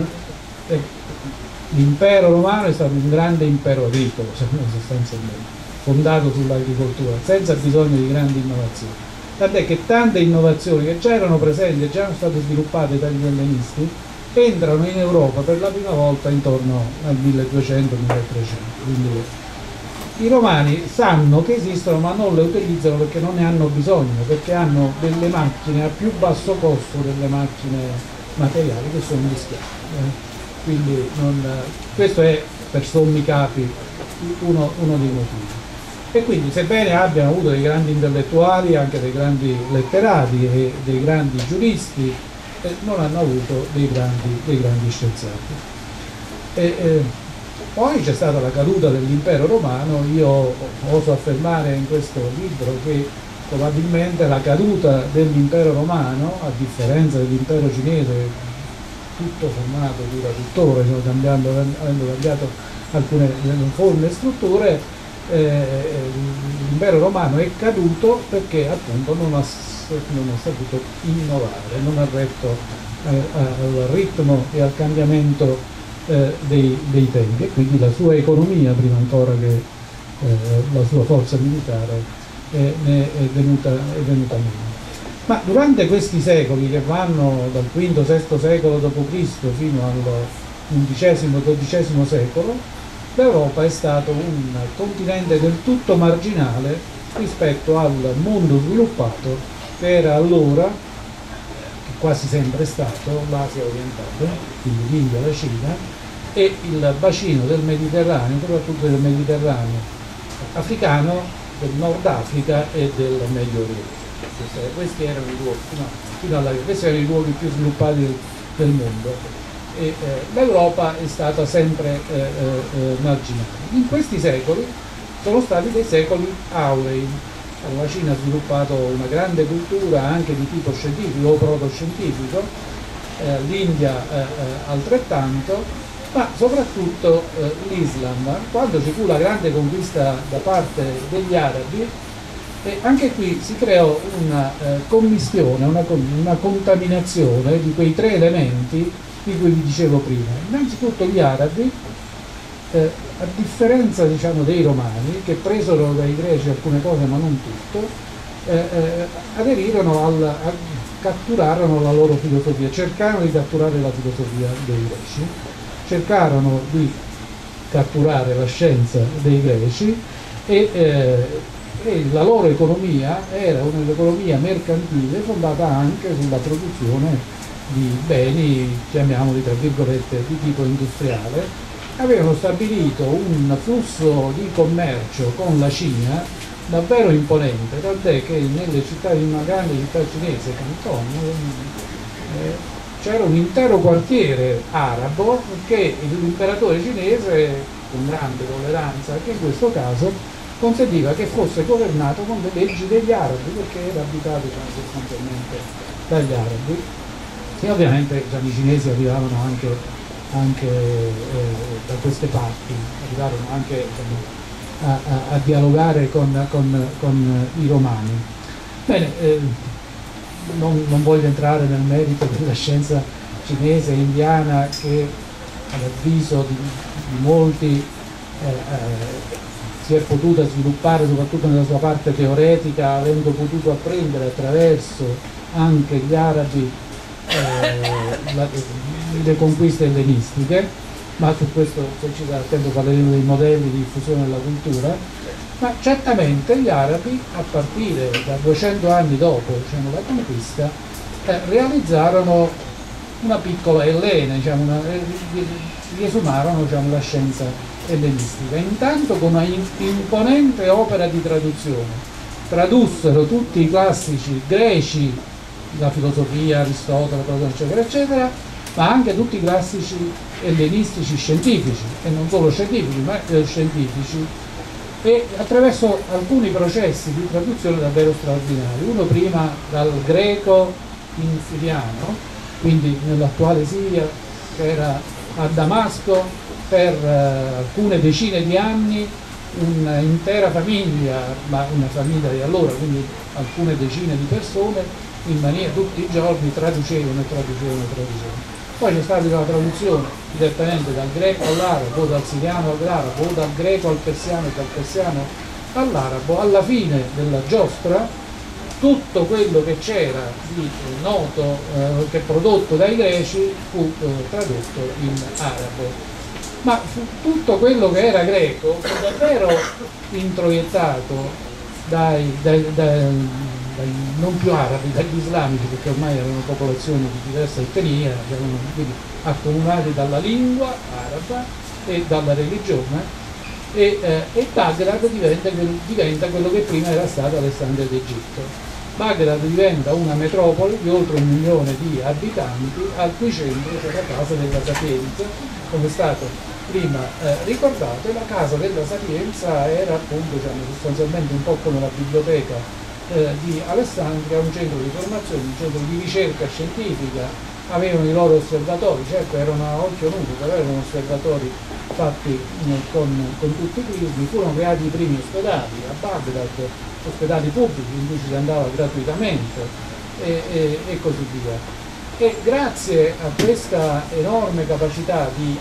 l'impero romano è stato un grande impero agricolo, sostanzialmente, fondato sull'agricoltura, senza bisogno di grandi innovazioni. Tant'è che tante innovazioni che già erano presenti e già erano state sviluppate dagli ellenisti entrano in Europa per la prima volta intorno al 1200-1300. Quindi i romani sanno che esistono, ma non le utilizzano perché non ne hanno bisogno, perché hanno delle macchine a più basso costo delle macchine materiali, che sono gli schiavi. Quindi questo è per sommi capi uno dei motivi. E quindi, sebbene abbiano avuto dei grandi intellettuali, anche dei grandi letterati e dei grandi giuristi, non hanno avuto dei grandi scienziati. Poi c'è stata la caduta dell'impero romano. Io oso affermare in questo libro che probabilmente la caduta dell'impero romano, a differenza dell'impero cinese, tutto formato dura tuttora, avendo cambiato alcune forme e strutture, l'impero romano è caduto perché appunto non ha saputo innovare, non ha retto al ritmo e al cambiamento dei tempi, e quindi la sua economia, prima ancora che la sua forza militare, ne è venuta meno. Ma durante questi secoli, che vanno dal V-VI secolo d.C. fino al XI-XII secolo, l'Europa è stato un continente del tutto marginale rispetto al mondo sviluppato che era allora, che quasi sempre è stato, l'Asia orientale, quindi l'India, la Cina, e il bacino del Mediterraneo, soprattutto del Mediterraneo africano, del Nord Africa e del Medio Oriente. Questi erano i luoghi, questi erano i luoghi più sviluppati del mondo, e l'Europa è stata sempre marginale. In questi secoli sono stati dei secoli aurei. La Cina ha sviluppato una grande cultura anche di tipo scientifico o protoscientifico, l'India altrettanto, ma soprattutto l'Islam. Quando ci fu la grande conquista da parte degli arabi, anche qui si creò una commistione, una contaminazione di quei tre elementi di cui vi dicevo prima. Innanzitutto gli arabi, a differenza diciamo dei romani, che presero dai greci alcune cose ma non tutto, aderirono catturarono la loro filosofia, cercarono di catturare la filosofia dei greci, cercarono di catturare la scienza dei greci, e la loro economia era un'economia mercantile fondata anche sulla produzione di beni, chiamiamoli tra virgolette, di tipo industriale. Avevano stabilito un flusso di commercio con la Cina davvero imponente, tant'è che nelle città di una grande città cinese, Canton, c'era un intero quartiere arabo che l'imperatore cinese, con grande tolleranza anche in questo caso, consentiva che fosse governato con le leggi degli arabi, perché era abitato sostanzialmente dagli arabi, e ovviamente i cinesi arrivavano anche da queste parti, arrivarono anche a dialogare con i romani. Bene, non voglio entrare nel merito della scienza cinese e indiana, che all'avviso di molti si è potuta sviluppare soprattutto nella sua parte teoretica, avendo potuto apprendere attraverso anche gli arabi le conquiste ellenistiche, ma su questo, se ci sarà tempo, parleremo dei modelli di diffusione della cultura. Ma certamente gli arabi, a partire da 200 anni dopo, diciamo, la conquista, realizzarono una piccola Ellene, diciamo, riesumarono, diciamo, la scienza ellenistica, intanto con una imponente opera di traduzione. Tradussero tutti i classici greci, la filosofia, Aristotele, Platone, eccetera, eccetera, ma anche tutti i classici ellenistici scientifici, e non solo scientifici, ma scientifici, e attraverso alcuni processi di traduzione davvero straordinari. Uno prima dal greco in siriano, quindi nell'attuale Siria, che era a Damasco per alcune decine di anni, un'intera famiglia, ma una famiglia di allora, quindi alcune decine di persone, in maniera tutti i giorni traducevano. Poi c'è stata la traduzione direttamente dal greco all'arabo, o dal siriano all'arabo, o dal greco al persiano e dal persiano all'arabo. Alla fine della giostra tutto quello che c'era di noto, che prodotto dai greci, fu tradotto in arabo. Ma tutto quello che era greco fu davvero introiettato dai non più arabi, dagli islamici, perché ormai erano popolazioni di diversa etnia, erano quindi accomunati dalla lingua araba e dalla religione, e Baghdad diventa quello che prima era stato Alessandria d'Egitto. Baghdad diventa una metropoli di oltre 1 milione di abitanti, al cui centro c'è la Casa della Sapienza, come è stato prima ricordato, e la Casa della Sapienza era appunto, diciamo, sostanzialmente un po' come la biblioteca di Alessandria, un centro di formazione, un centro di ricerca scientifica. Avevano i loro osservatori, certo erano a occhio nudo, però erano osservatori fatti con tutti i crismi. Furono creati i primi ospedali a Baghdad, ospedali pubblici in cui si andava gratuitamente, e così via. E grazie a questa enorme capacità di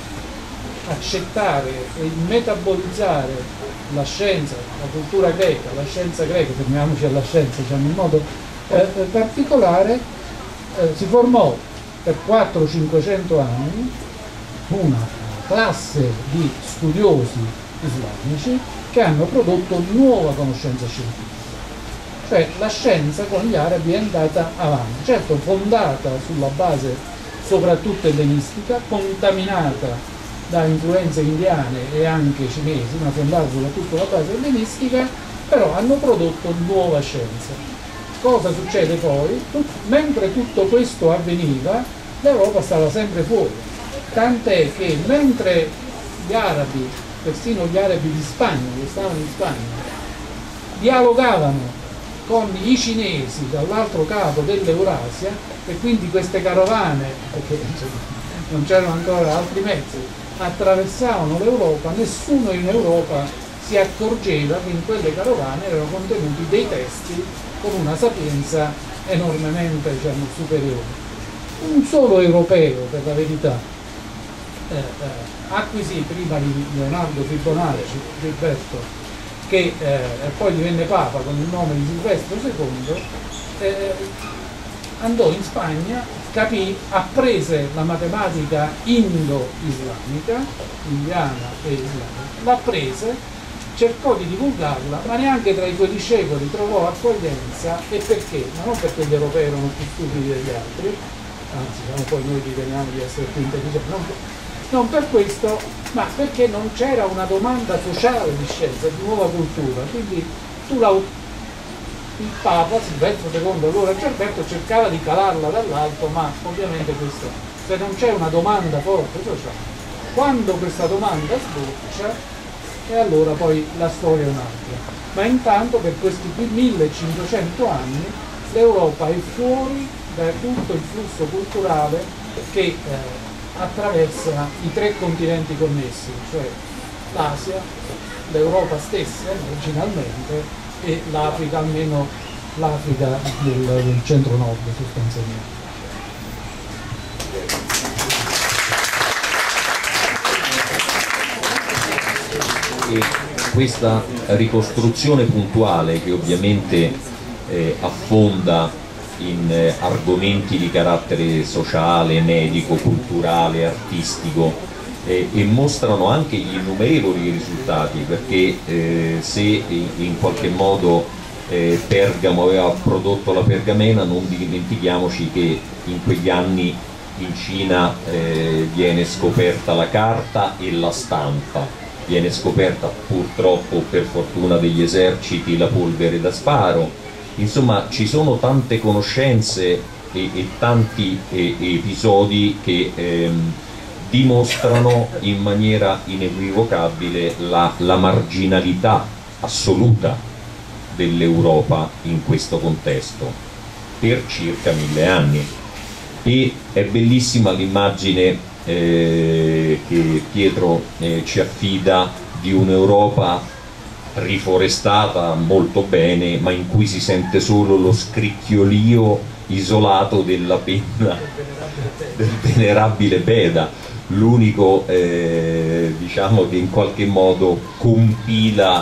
accettare e metabolizzare la scienza, la cultura greca, la scienza greca, fermiamoci alla scienza, diciamo, in modo particolare, si formò per 400-500 anni una classe di studiosi islamici che hanno prodotto nuova conoscenza scientifica. Cioè la scienza con gli arabi è andata avanti, certo fondata sulla base soprattutto ellenistica, contaminata da influenze indiane e anche cinesi, ma fondate soprattutto sulla base ellenistica, però hanno prodotto nuova scienza. Cosa succede poi? Mentre tutto questo avveniva, l'Europa stava sempre fuori, tant'è che mentre gli arabi, persino gli arabi di Spagna, che stavano in Spagna, dialogavano con i cinesi dall'altro capo dell'Eurasia, e quindi queste carovane, perché non c'erano ancora altri mezzi, attraversavano l'Europa, nessuno in Europa si accorgeva che in quelle carovane erano contenuti dei testi con una sapienza enormemente, diciamo, superiore. Un solo europeo, per la verità, acquisì prima di Leonardo Fibonacci, Gilberto, che poi divenne Papa con il nome di Silvestro II, andò in Spagna, capì, apprese la matematica indo-islamica, indiana e islamica, l'apprese, cercò di divulgarla, ma neanche tra i suoi discepoli trovò accoglienza. E perché? Ma non perché gli europei erano più stupidi degli altri, anzi poi noi riteniamo di essere più intelligenti, non per questo, ma perché non c'era una domanda sociale di scienza, di nuova cultura. Quindi il Papa Silvestro II, allora Gilberto, cercava di calarla dall'alto, ma ovviamente questo, se non c'è una domanda forte sociale, quando questa domanda sboccia, e allora poi la storia è un'altra. Ma intanto per questi 1500 anni l'Europa è fuori da tutto il flusso culturale che attraversa i 3 continenti connessi, cioè l'Asia, l'Europa stessa originalmente e l'Africa, almeno l'Africa del centro-nord sostanzialmente. E questa ricostruzione puntuale, che ovviamente affonda in argomenti di carattere sociale, medico, culturale, artistico, e mostrano anche gli innumerevoli risultati, perché se in qualche modo Pergamo aveva prodotto la pergamena, non dimentichiamoci che in quegli anni in Cina viene scoperta la carta e la stampa. Viene scoperta, purtroppo, per fortuna degli eserciti, la polvere da sparo. Insomma, ci sono tante conoscenze e tanti episodi che dimostrano in maniera inequivocabile la marginalità assoluta dell'Europa in questo contesto per circa 1000 anni. E è bellissima l'immagine che Pietro ci affida di un'Europa riforestata molto bene, ma in cui si sente solo lo scricchiolio isolato della penna del venerabile Beda, l'unico diciamo che in qualche modo compila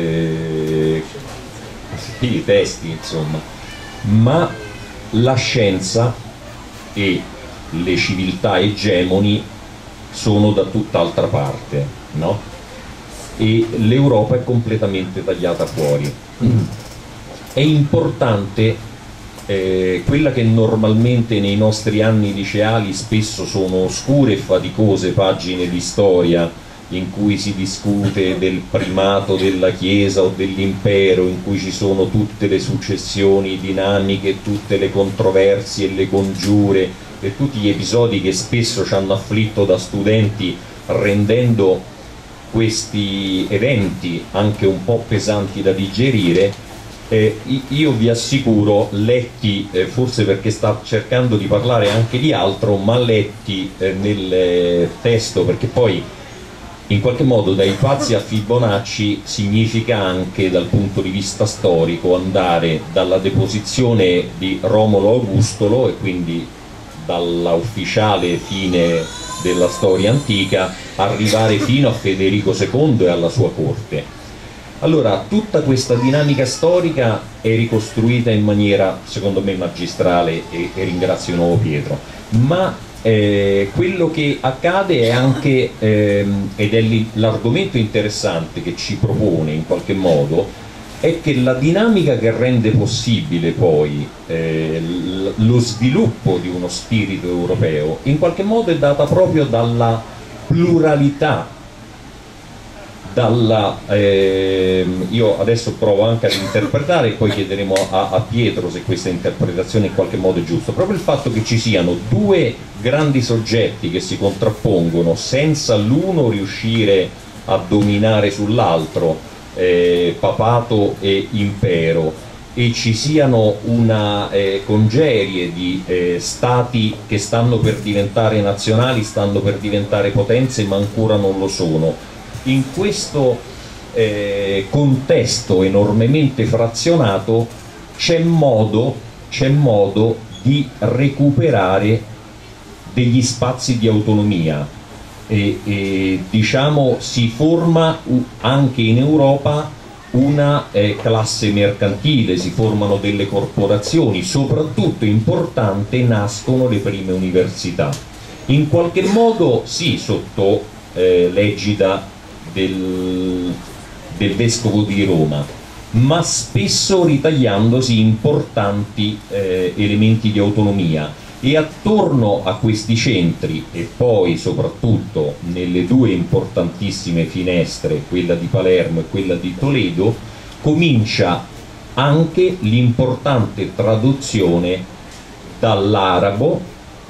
i testi, insomma. Ma la scienza e le civiltà egemoni sono da tutt'altra parte, no? E l'Europa è completamente tagliata fuori. È importante quella che normalmente nei nostri anni liceali spesso sono oscure e faticose pagine di storia, in cui si discute del primato della Chiesa o dell'impero, in cui ci sono tutte le successioni dinamiche, tutte le controversie e le congiure e tutti gli episodi che spesso ci hanno afflitto da studenti, rendendo questi eventi anche un po' pesanti da digerire. Io vi assicuro, letti, forse perché sta cercando di parlare anche di altro, ma letti nel testo, perché poi in qualche modo dai Pazzi a Fibonacci significa anche, dal punto di vista storico, andare dalla deposizione di Romolo Augustolo, e quindi dalla ufficiale fine della storia antica, arrivare fino a Federico II e alla sua corte. Allora, tutta questa dinamica storica è ricostruita in maniera, secondo me, magistrale, e ringrazio di nuovo Pietro. Ma quello che accade è anche, ed è l'argomento interessante che ci propone in qualche modo, è che la dinamica che rende possibile poi lo sviluppo di uno spirito europeo in qualche modo è data proprio dalla pluralità, io adesso provo anche ad interpretare e poi chiederemo a Pietro se questa interpretazione in qualche modo è giusta, proprio il fatto che ci siano due grandi soggetti che si contrappongono senza l'uno riuscire a dominare sull'altro, papato e impero, e ci siano una congerie di stati che stanno per diventare nazionali, stanno per diventare potenze ma ancora non lo sono. In questo contesto enormemente frazionato c'è modo di recuperare degli spazi di autonomia e diciamo si forma anche in Europa una classe mercantile, si formano delle corporazioni, soprattutto importante nascono le prime università, in qualche modo sì sotto l'egida del vescovo di Roma, ma spesso ritagliandosi importanti elementi di autonomia, e attorno a questi centri e poi soprattutto nelle due importantissime finestre, quella di Palermo e quella di Toledo, comincia anche l'importante traduzione dall'arabo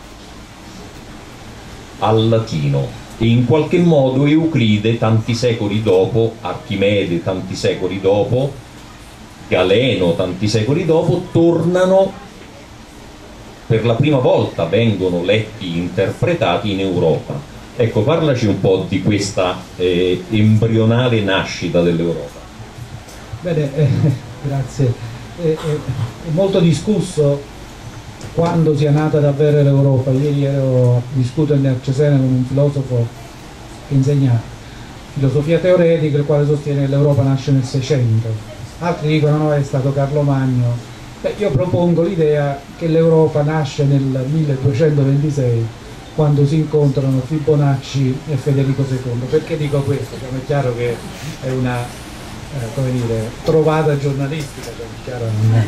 al latino. E in qualche modo Euclide tanti secoli dopo, Archimede tanti secoli dopo, Galeno tanti secoli dopo, tornano per la prima volta, vengono letti, interpretati in Europa. Ecco, parlaci un po' di questa embrionale nascita dell'Europa. Bene, grazie. È molto discusso quando sia nata davvero l'Europa. Ieri ero a discutere a Cesena con un filosofo che insegna filosofia teoretica, il quale sostiene che l'Europa nasce nel 600, altri dicono no, è stato Carlo Magno. Io propongo l'idea che l'Europa nasce nel 1226, quando si incontrano Fibonacci e Federico II. Perché dico questo? È chiaro che è una come dire, trovata giornalistica, chiaro,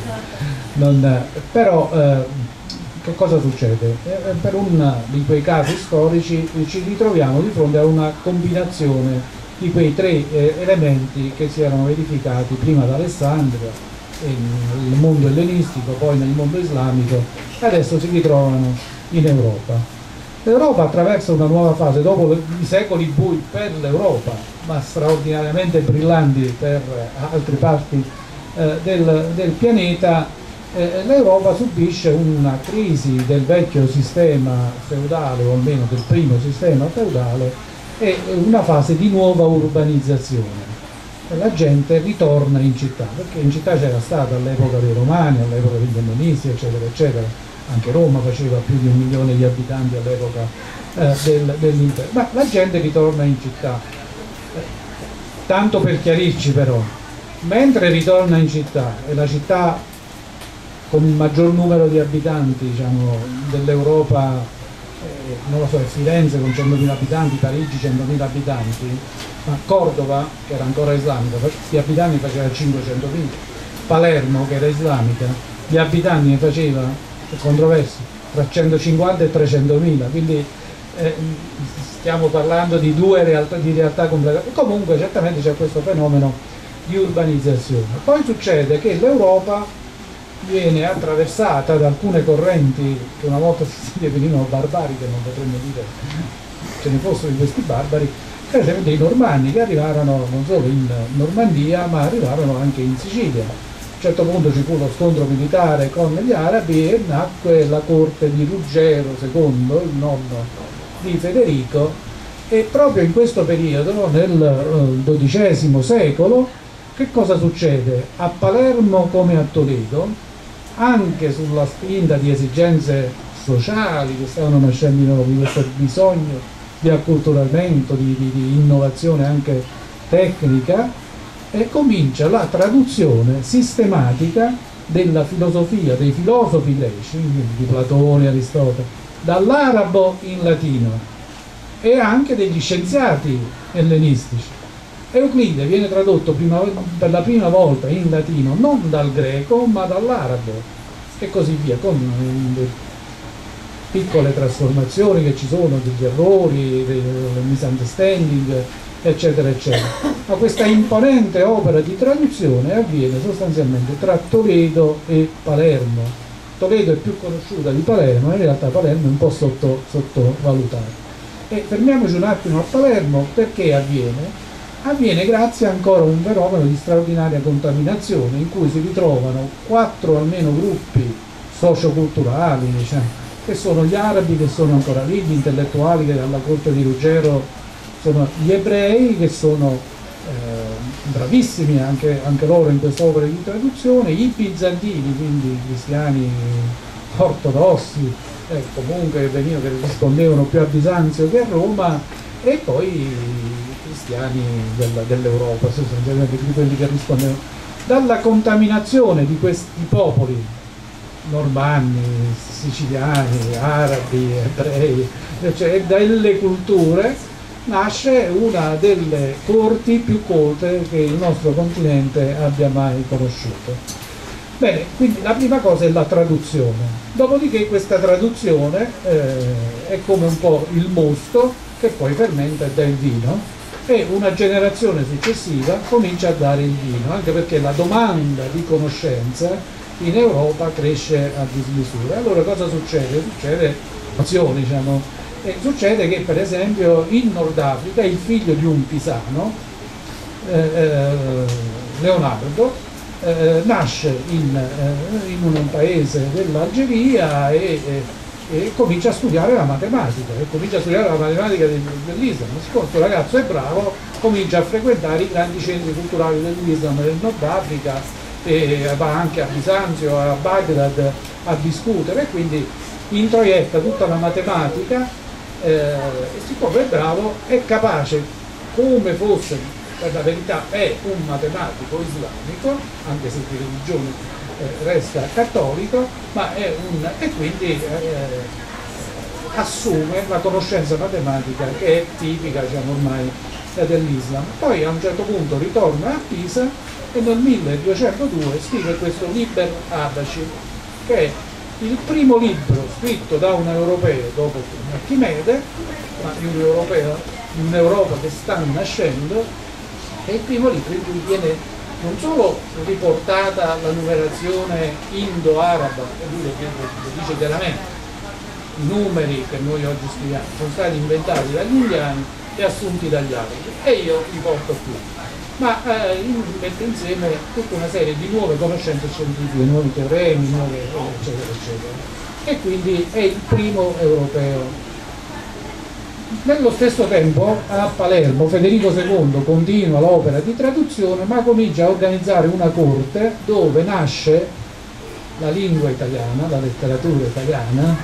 però che cosa succede? Per uno di quei casi storici ci ritroviamo di fronte a una combinazione di quei tre elementi che si erano verificati prima ad Alessandria, nel mondo ellenistico, poi nel mondo islamico, e adesso si ritrovano in Europa. L'Europa attraversa una nuova fase, dopo i secoli bui per l'Europa, ma straordinariamente brillanti per altre parti del pianeta. L'Europa subisce una crisi del vecchio sistema feudale, o almeno del primo sistema feudale, e una fase di nuova urbanizzazione. La gente ritorna in città, perché in città c'era stata all'epoca dei Romani, all'epoca degli Ellenisti, eccetera, eccetera. Anche Roma faceva più di 1 milione di abitanti all'epoca dell'impero, ma la gente ritorna in città. Tanto per chiarirci però, mentre ritorna in città, e la città con il maggior numero di abitanti, diciamo, dell'Europa, non lo so, è Firenze con 100.000 abitanti, Parigi 100.000 abitanti, ma Cordova, che era ancora islamica, gli abitanti faceva 500.000, Palermo, che era islamica, gli abitanti ne faceva, controversi, tra 150 e 300.000, quindi stiamo parlando di due realtà completamente. Comunque certamente c'è questo fenomeno di urbanizzazione. Poi succede che l'Europa viene attraversata da alcune correnti che una volta si definivano barbariche, non potremmo dire ce ne fossero di questi barbari, per esempio dei normanni, che arrivarono non solo in Normandia ma arrivarono anche in Sicilia. A un certo punto ci fu lo scontro militare con gli arabi e nacque la corte di Ruggero II, il nonno di Federico, e proprio in questo periodo, nel XII secolo, che cosa succede? A Palermo come a Toledo, anche sulla spinta di esigenze sociali che stavano nascendo, di questo bisogno di acculturamento, di innovazione anche tecnica, e comincia la traduzione sistematica della filosofia, dei filosofi greci, di Platone, Aristotele, dall'arabo in latino, e anche degli scienziati ellenistici. Euclide viene tradotto per la prima volta in latino non dal greco ma dall'arabo, e così via, con piccole trasformazioni che ci sono, degli errori, dei misunderstanding, eccetera eccetera, ma questa imponente opera di traduzione avviene sostanzialmente tra Toledo e Palermo. Toledo è più conosciuta di Palermo, ma in realtà Palermo è un po' sottovalutata. E fermiamoci un attimo a Palermo. Perché avviene? Avviene grazie ancora a un fenomeno di straordinaria contaminazione, in cui si ritrovano 4 almeno gruppi socioculturali, diciamo, che sono gli arabi, che sono ancora lì, gli intellettuali che alla corte di Ruggero sono gli ebrei, che sono bravissimi anche loro in queste opere di traduzione, i bizantini, quindi i cristiani ortodossi, comunque che rispondevano più a Bisanzio che a Roma, e poi i cristiani dell'Europa, sostanzialmente quelli che rispondevano. Dalla contaminazione di questi popoli, normanni, siciliani, arabi, ebrei, cioè, e dalle culture, nasce una delle corti più colte che il nostro continente abbia mai conosciuto. Bene, quindi la prima cosa è la traduzione. Dopodiché questa traduzione è come un po' il mosto che poi fermenta e dà il vino, e una generazione successiva comincia a dare il vino, anche perché la domanda di conoscenza in Europa cresce a dismisura. Allora cosa succede? Succede che per esempio in Nord Africa il figlio di un pisano, Leonardo, nasce in un paese dell'Algeria e comincia a studiare la matematica, dell'Islam. Siccome questo ragazzo è bravo, comincia a frequentare i grandi centri culturali dell'Islam del Nord Africa, e va anche a Bisanzio, a Baghdad a discutere, e quindi introietta tutta la matematica, e siccome è bravo è capace, come fosse, per la verità è un matematico islamico, anche se di religione resta cattolico, ma e quindi assume la conoscenza matematica che è tipica, diciamo, ormai dell'Islam. Poi a un certo punto ritorna a Pisa e nel 1202 scrive questo Liber Abaci, che è il primo libro scritto da un europeo dopo Archimede, ma di un'Europa che sta nascendo, è il primo libro in cui viene non solo riportata la numerazione indo-araba, e lui lo dice chiaramente, i numeri che noi oggi scriviamo sono stati inventati dagli indiani e assunti dagli arabi, e io li porto qui, ma mette insieme tutta una serie di nuove conoscenze scientifiche, nuovi teoremi, eccetera eccetera, e quindi è il primo europeo. Nello stesso tempo a Palermo Federico II continua l'opera di traduzione, ma comincia a organizzare una corte dove nasce la lingua italiana, la letteratura italiana,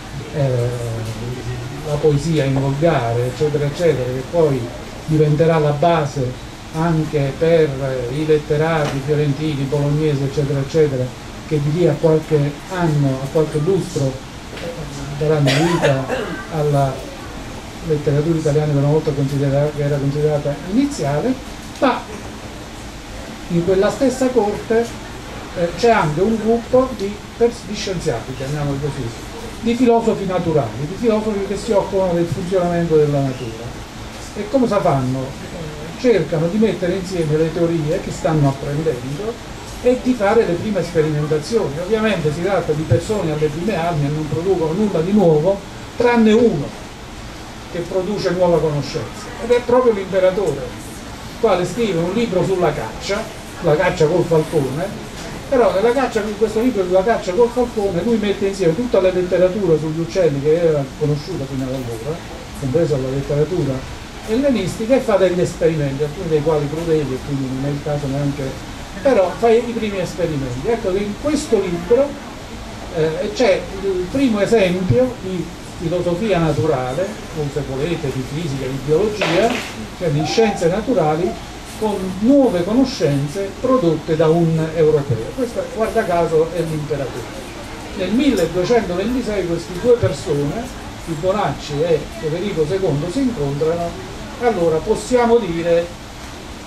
la poesia in volgare, eccetera eccetera, che poi diventerà la base anche per i letterati fiorentini, bolognesi, eccetera eccetera, che di lì a qualche anno, a qualche lustro daranno vita alla letteratura italiana che una volta era considerata iniziale. Ma in quella stessa corte c'è anche un gruppo di scienziati, chiamiamoli così, di filosofi naturali, di filosofi che si occupano del funzionamento della natura. E come fanno? Cercano di mettere insieme le teorie che stanno apprendendo e di fare le prime sperimentazioni. Ovviamente si tratta di persone alle prime armi e non producono nulla di nuovo, tranne uno che produce nuova conoscenza, ed è proprio l'imperatore, il quale scrive un libro sulla caccia col falcone, però in questo libro sulla caccia col falcone lui mette insieme tutta la letteratura sugli uccelli che era conosciuta fino ad allora, compresa la letteratura ellenistica, e fa degli esperimenti, alcuni dei quali crudeli, e quindi non è il caso neanche, però fa i primi esperimenti. Ecco che in questo libro c'è il primo esempio di filosofia naturale, o se volete di fisica, di biologia, cioè di scienze naturali, con nuove conoscenze prodotte da un europeo. Questo, guarda caso, è l'imperatore. Nel 1226 queste due persone, Fibonacci e Federico II, si incontrano. Allora possiamo dire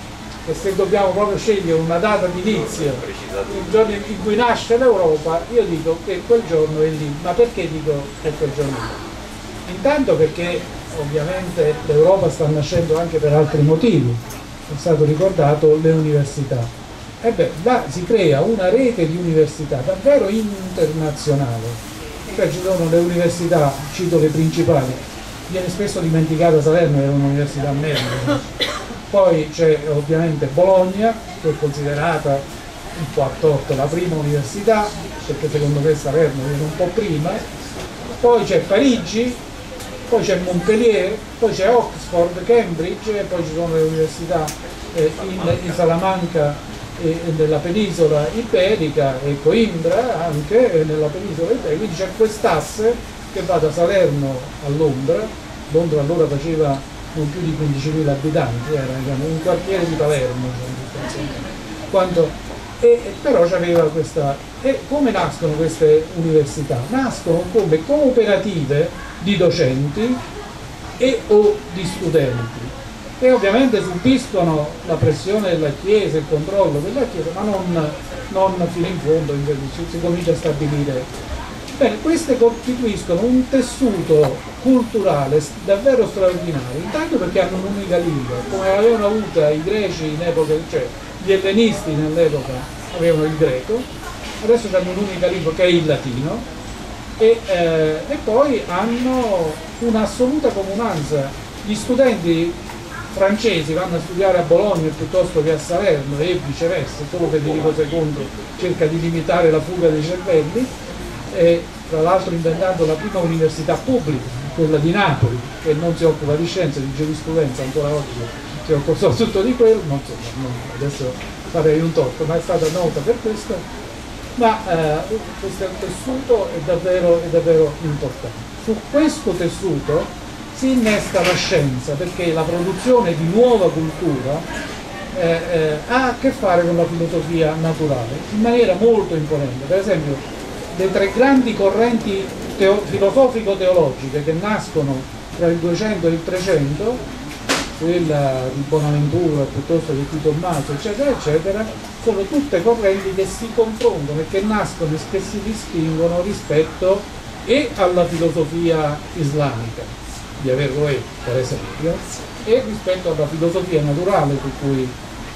che se dobbiamo proprio scegliere una data di inizio, il giorno in cui nasce l'Europa, io dico che quel giorno è lì. Ma perché dico che quel giorno è lì? Intanto perché ovviamente l'Europa sta nascendo anche per altri motivi, è stato ricordato le università. E beh, là si crea una rete di università davvero internazionale, cioè ci sono le università, cito le principali, viene spesso dimenticata Salerno, era un'università media. Poi c'è ovviamente Bologna, che è considerata un po' a torto la prima università, perché secondo me Salerno viene un po' prima. Poi c'è Parigi, poi c'è Montpellier, poi c'è Oxford, Cambridge, e poi ci sono le università in Salamanca e nella penisola iberica, e Coimbra anche nella penisola iberica. Quindi c'è quest'asse che va da Salerno a Londra. Londra allora faceva non più di 15.000 abitanti, era un quartiere di Palermo, però c'aveva questa. E come nascono queste università? Nascono come cooperative di docenti e o di studenti, e ovviamente subiscono la pressione della Chiesa, il controllo della Chiesa, ma non fino in fondo, si comincia a stabilire. Bene, queste costituiscono un tessuto culturale davvero straordinario, intanto perché hanno un'unica lingua, come avevano avuto i greci in epoca, cioè gli ellenisti nell'epoca avevano il greco, adesso hanno un'unica lingua che è il latino, e poi hanno un'assoluta comunanza. Gli studenti francesi vanno a studiare a Bologna piuttosto che a Salerno e viceversa, solo Federico II cerca di limitare la fuga dei cervelli, e tra l'altro inventando la prima università pubblica, quella di Napoli, che non si occupa di scienze, di giurisprudenza, ancora oggi si occupa soprattutto di quello, adesso farei un torto, ma è stata nota per questo. Ma questo tessuto è davvero importante. Su questo tessuto si innesta la scienza, perché la produzione di nuova cultura ha a che fare con la filosofia naturale in maniera molto imponente. Per esempio, le tre grandi correnti filosofico-teologiche che nascono tra il 200 e il 300, quella di Bonaventura piuttosto che di Tommaso, eccetera, eccetera, sono tutte correnti che si confrontano e che nascono e che si distinguono rispetto e alla filosofia islamica di Averroè, per esempio, e rispetto alla filosofia naturale su cui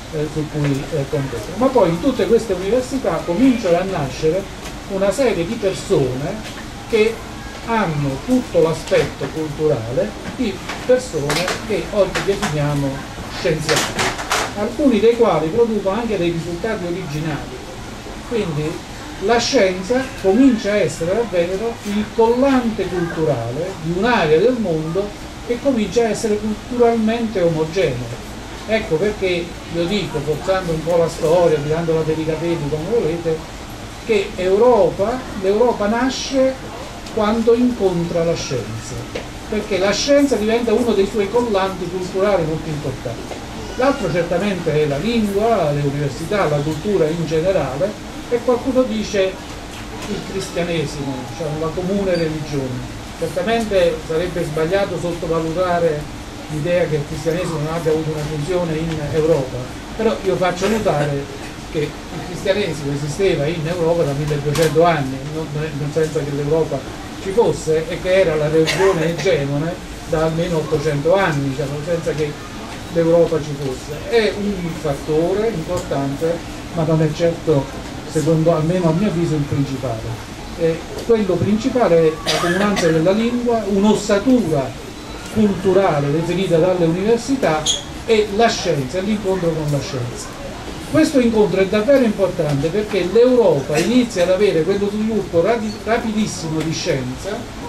contestono. Ma poi in tutte queste università cominciano a nascere una serie di persone che hanno tutto l'aspetto culturale di persone che oggi definiamo scienziati, alcuni dei quali producono anche dei risultati originali. Quindi la scienza comincia a essere davvero il collante culturale di un'area del mondo che comincia a essere culturalmente omogenea. Ecco perché io dico, forzando un po' la storia, tirandola per i capelli come volete, che l'Europa nasce quando incontra la scienza, perché la scienza diventa uno dei suoi collanti culturali molto importanti. L'altro certamente è la lingua, le università, la cultura in generale, e qualcuno dice il cristianesimo, diciamo, la comune religione. Certamente sarebbe sbagliato sottovalutare l'idea che il cristianesimo non abbia avuto una funzione in Europa, però io faccio notare che il cristianesimo esisteva in Europa da 1200 anni, non senza che l'Europa ci fosse, e che era la religione egemone da almeno 800 anni, diciamo, senza che l'Europa ci fosse. È un fattore importante, ma non è certo, secondo, almeno a mio avviso, il principale. Quello principale è la comunanza della lingua, un'ossatura culturale definita dalle università, e la scienza, l'incontro con la scienza. Questo incontro è davvero importante perché l'Europa inizia ad avere quello sviluppo rapidissimo di scienza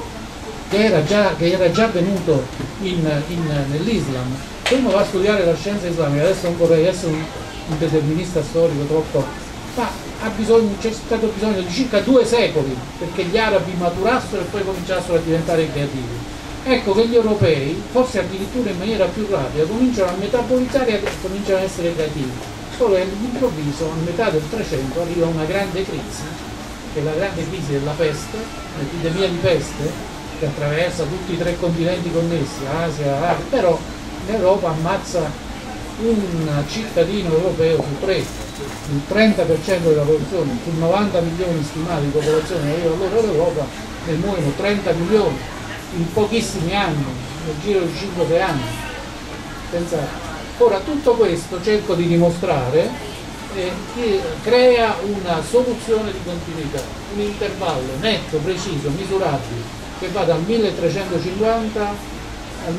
che era già avvenuto nell'Islam. Se uno va a studiare la scienza islamica, adesso non vorrei essere un determinista storico troppo, ma c'è stato bisogno di circa 2 secoli perché gli arabi maturassero e poi cominciassero a diventare creativi. Ecco che gli europei, forse addirittura in maniera più rapida, cominciano a metabolizzare e cominciano a essere creativi. Solo all'improvviso, a metà del 300, arriva una grande crisi, che è la grande crisi della peste, l'epidemia di peste, che attraversa tutti i 3 continenti connessi, Asia, Africa, però l'Europa ammazza un cittadino europeo su 3, il 30% della popolazione, su 90 milioni stimati di popolazione che arriva allora all'Europa, ne muoiono 30 milioni in pochissimi anni, nel giro di 5-6 anni. Pensate. Ora tutto questo cerco di dimostrare che crea una soluzione di continuità, un intervallo netto, preciso, misurabile, che va dal 1350 al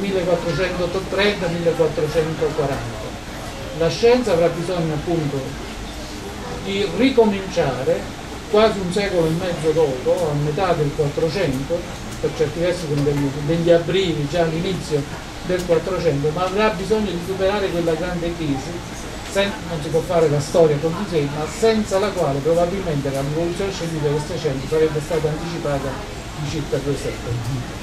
1430-1440. La scienza avrà bisogno appunto di ricominciare quasi un secolo e mezzo dopo, a metà del 400, per certi versi con degli abbrivi già all'inizio del 400, ma avrà bisogno di superare quella grande crisi. Non si può fare la storia con di sé, ma senza la quale probabilmente la rivoluzione scientifica del 600 sarebbe stata anticipata di circa 2 secoli.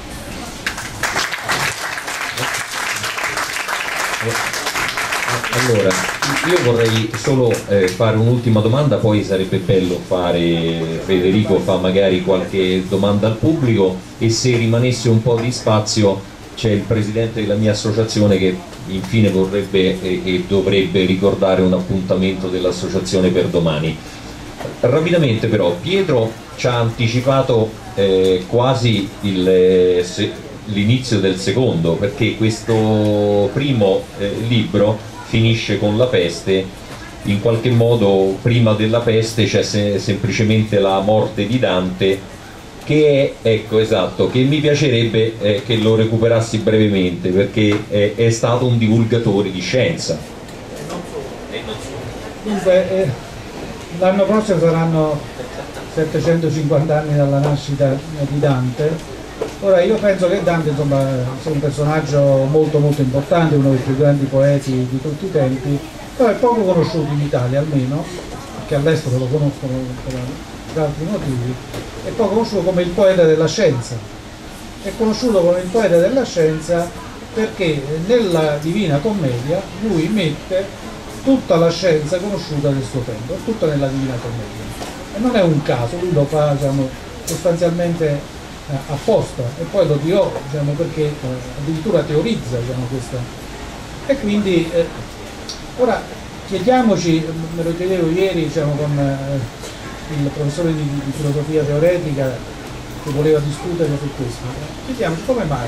Allora, io vorrei solo fare un'ultima domanda, poi sarebbe bello Federico fa magari qualche domanda al pubblico, e se rimanesse un po' di spazio c'è il presidente della mia associazione che infine vorrebbe e dovrebbe ricordare un appuntamento dell'associazione per domani. Rapidamente però, Pietro ci ha anticipato quasi l'inizio del secondo, perché questo primo libro finisce con la peste. In qualche modo prima della peste c'è semplicemente la morte di Dante, che è, ecco, esatto, che mi piacerebbe che lo recuperassi brevemente, perché è stato un divulgatore di scienza. Dunque, l'anno prossimo saranno 750 anni dalla nascita di Dante. Ora, io penso che Dante, insomma, sia un personaggio molto molto importante, uno dei più grandi poeti di tutti i tempi, però è poco conosciuto in Italia, almeno, perché all'estero lo conoscono per altri motivi. È poi conosciuto come il poeta della scienza. È conosciuto come il poeta della scienza perché nella Divina Commedia lui mette tutta la scienza conosciuta del suo tempo, tutta nella Divina Commedia. E non è un caso, lui lo fa, diciamo, sostanzialmente apposta, e poi lo dirò, diciamo, perché addirittura teorizza, diciamo, questa. E quindi ora chiediamoci, me lo chiedevo ieri, diciamo, con il professore di filosofia teoretica che voleva discutere su questo, chiediamoci come mai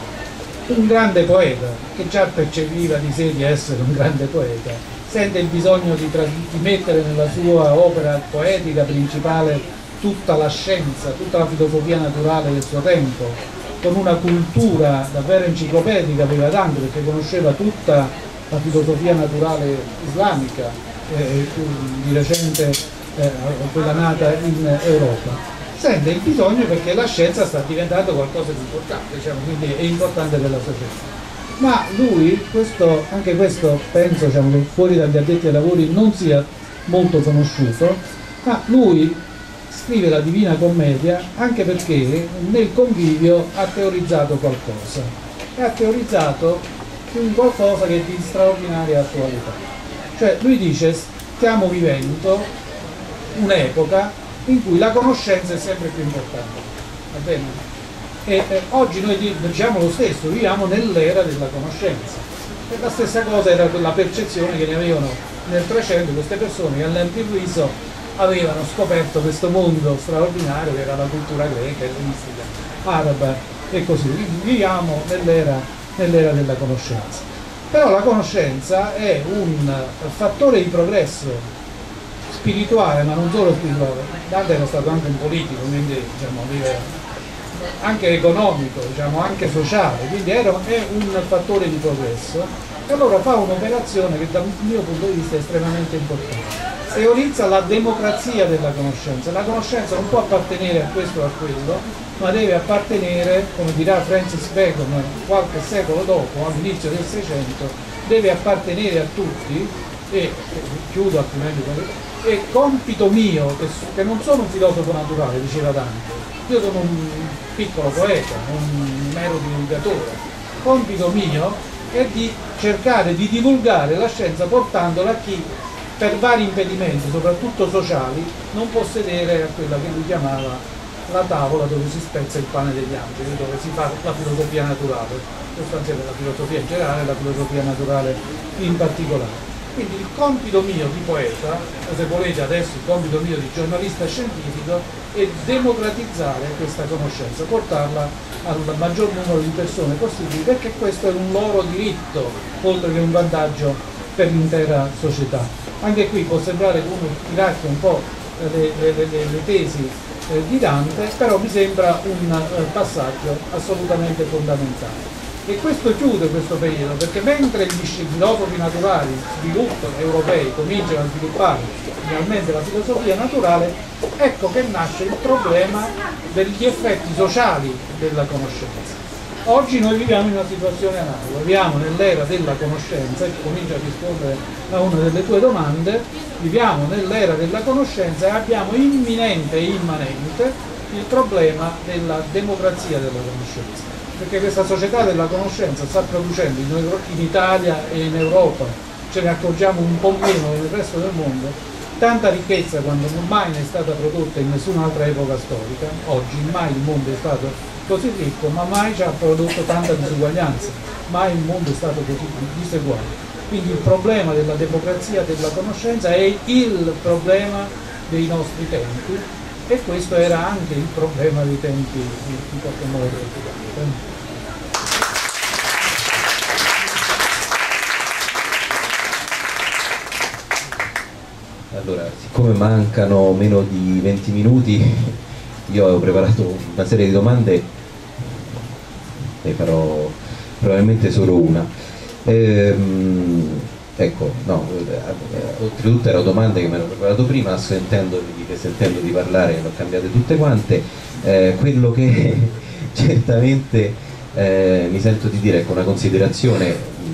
un grande poeta, che già percepiva di sé di essere un grande poeta, sente il bisogno di mettere nella sua opera poetica principale tutta la scienza, tutta la filosofia naturale del suo tempo, con una cultura davvero enciclopedica, aveva Dante, perché conosceva tutta la filosofia naturale islamica, di recente quella nata in Europa. Sente il bisogno perché la scienza sta diventando qualcosa di importante, diciamo, quindi è importante per la società. Ma lui, anche questo penso, diciamo, che fuori dagli addetti ai lavori non sia molto conosciuto, ma lui scrive la Divina Commedia anche perché nel convivio ha teorizzato qualcosa, e ha teorizzato qualcosa che è di straordinaria attualità. Cioè lui dice: stiamo vivendo un'epoca in cui la conoscenza è sempre più importante, va bene? E oggi noi diciamo lo stesso, viviamo nell'era della conoscenza, e la stessa cosa era quella percezione che ne avevano nel 300 queste persone che all'improvviso avevano scoperto questo mondo straordinario che era la cultura greca, ellenistica, araba e così. Viviamo nell'era della conoscenza, però la conoscenza è un fattore di progresso spirituale, ma non solo spirituale. Dante era stato anche un politico, quindi, diciamo, anche economico, diciamo, anche sociale, quindi è un fattore di progresso, e allora fa un'operazione che dal mio punto di vista è estremamente importante. Teorizza la democrazia della conoscenza. La conoscenza non può appartenere a questo o a quello, ma deve appartenere, come dirà Francis Bacon qualche secolo dopo, all'inizio del 600, deve appartenere a tutti. E chiudo, altrimenti, è compito mio, che non sono un filosofo naturale, diceva Dante, io sono un piccolo poeta, un mero divulgatore, compito mio è di cercare di divulgare la scienza portandola a chi per vari impedimenti, soprattutto sociali, non può sedere a quella che lui chiamava la tavola dove si spezza il pane degli angeli, dove si fa la filosofia naturale, sostanzialmente la filosofia in generale e la filosofia naturale in particolare. Quindi il compito mio di poeta, o se volete adesso il compito mio di giornalista scientifico, è democratizzare questa conoscenza, portarla al maggior numero di persone possibili, perché questo è un loro diritto, oltre che un vantaggio per l'intera società. Anche qui può sembrare che uno tiracchia un po' le tesi di Dante, però mi sembra un passaggio assolutamente fondamentale. E questo chiude questo periodo, perché mentre gli filosofi naturali europei cominciano a sviluppare finalmente la filosofia naturale, ecco che nasce il problema degli effetti sociali della conoscenza. Oggi noi viviamo in una situazione analoga, viviamo nell'era della conoscenza, e comincio a rispondere a una delle tue domande, viviamo nell'era della conoscenza e abbiamo imminente e immanente il problema della democrazia della conoscenza. Perché questa società della conoscenza sta producendo in Italia e in Europa, ce ne accorgiamo un po' meno nel resto del mondo, tanta ricchezza quando mai ne è stata prodotta in nessun'altra epoca storica. Oggi mai il mondo è stato così ricco, ma mai ci ha prodotto tanta disuguaglianza, mai il mondo è stato così diseguale. Quindi il problema della democrazia della conoscenza è il problema dei nostri tempi, e questo era anche il problema dei tempi in qualche modo del. Allora, siccome mancano meno di 20 minuti, io avevo preparato una serie di domande, ne farò probabilmente solo una. Ecco, no, oltretutto erano domande che mi ero preparato prima, sentendo di parlare le ho cambiate tutte quante. Quello che certamente mi sento di dire, ecco, una considerazione,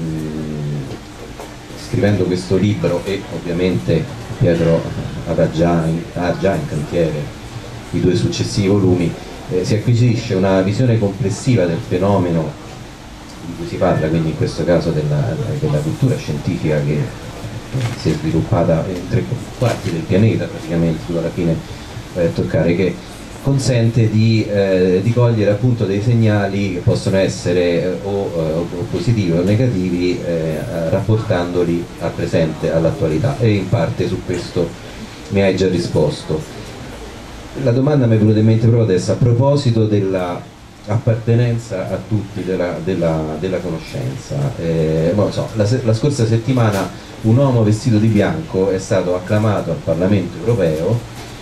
scrivendo questo libro, e ovviamente Pietro ha già in cantiere i 2 successivi volumi, si acquisisce una visione complessiva del fenomeno di cui si parla, quindi in questo caso della cultura scientifica che si è sviluppata in 3/4 del pianeta praticamente, fino alla fine toccare, che consente di cogliere appunto dei segnali che possono essere o positivi o negativi, rapportandoli al presente, all'attualità, e in parte su questo mi hai già risposto. La domanda mi è venuta in mente proprio adesso, a proposito della appartenenza a tutti della conoscenza. Non so, la scorsa settimana un uomo vestito di bianco è stato acclamato al Parlamento europeo,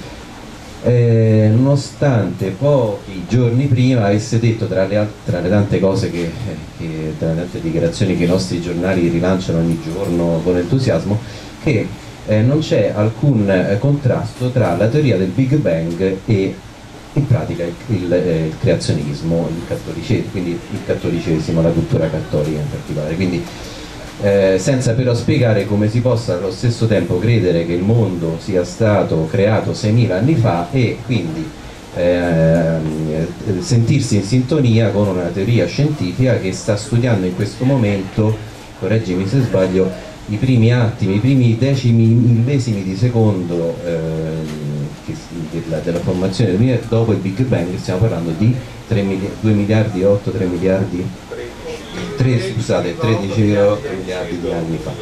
nonostante pochi giorni prima avesse detto, tra le tante cose tra le tante dichiarazioni che i nostri giornali rilanciano ogni giorno con entusiasmo, che non c'è alcun contrasto tra la teoria del Big Bang e in pratica il creazionismo, il cattolicesimo, quindi il cattolicesimo, la cultura cattolica in particolare. Quindi senza però spiegare come si possa allo stesso tempo credere che il mondo sia stato creato 6.000 anni fa e quindi sentirsi in sintonia con una teoria scientifica che sta studiando in questo momento, correggimi se sbaglio, i primi attimi, i primi decimi millesimi di secondo della formazione dopo il Big Bang. Stiamo parlando di 2 miliardi 8, 3 miliardi 13,8 miliardi di anni fa.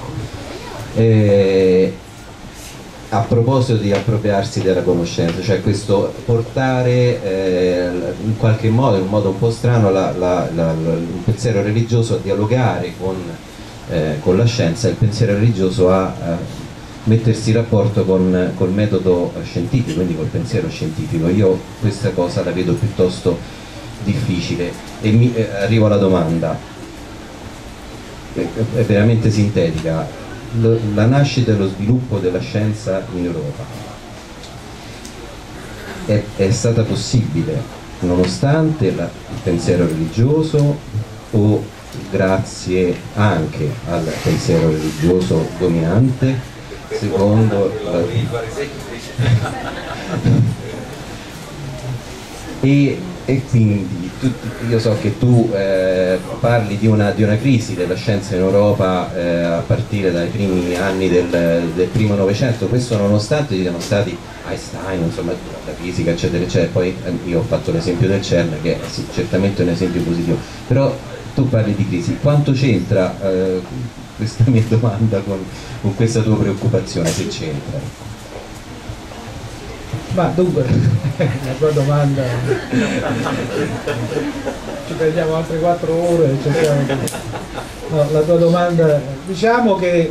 A proposito di appropriarsi della conoscenza, cioè questo portare in qualche modo, in un modo un po' strano, il pensiero religioso a dialogare con la scienza, il pensiero religioso a mettersi in rapporto col metodo scientifico, quindi col pensiero scientifico. Io questa cosa la vedo piuttosto difficile e arrivo alla domanda, è veramente sintetica. La nascita e lo sviluppo della scienza in Europa è stata possibile nonostante il pensiero religioso o grazie anche al pensiero religioso dominante, secondo E quindi io so che tu parli di una crisi della scienza in Europa a partire dai primi anni del primo Novecento, questo nonostante ci siano stati Einstein, insomma, la fisica eccetera eccetera. Poi io ho fatto l'esempio del CERN, che è sì, certamente un esempio positivo, però tu parli di crisi, quanto c'entra questa mia domanda con questa tua preoccupazione, se c'entra? Ma dunque, la tua domanda, ci prendiamo altre 4 ore e cerchiamo di... No, la tua domanda, diciamo che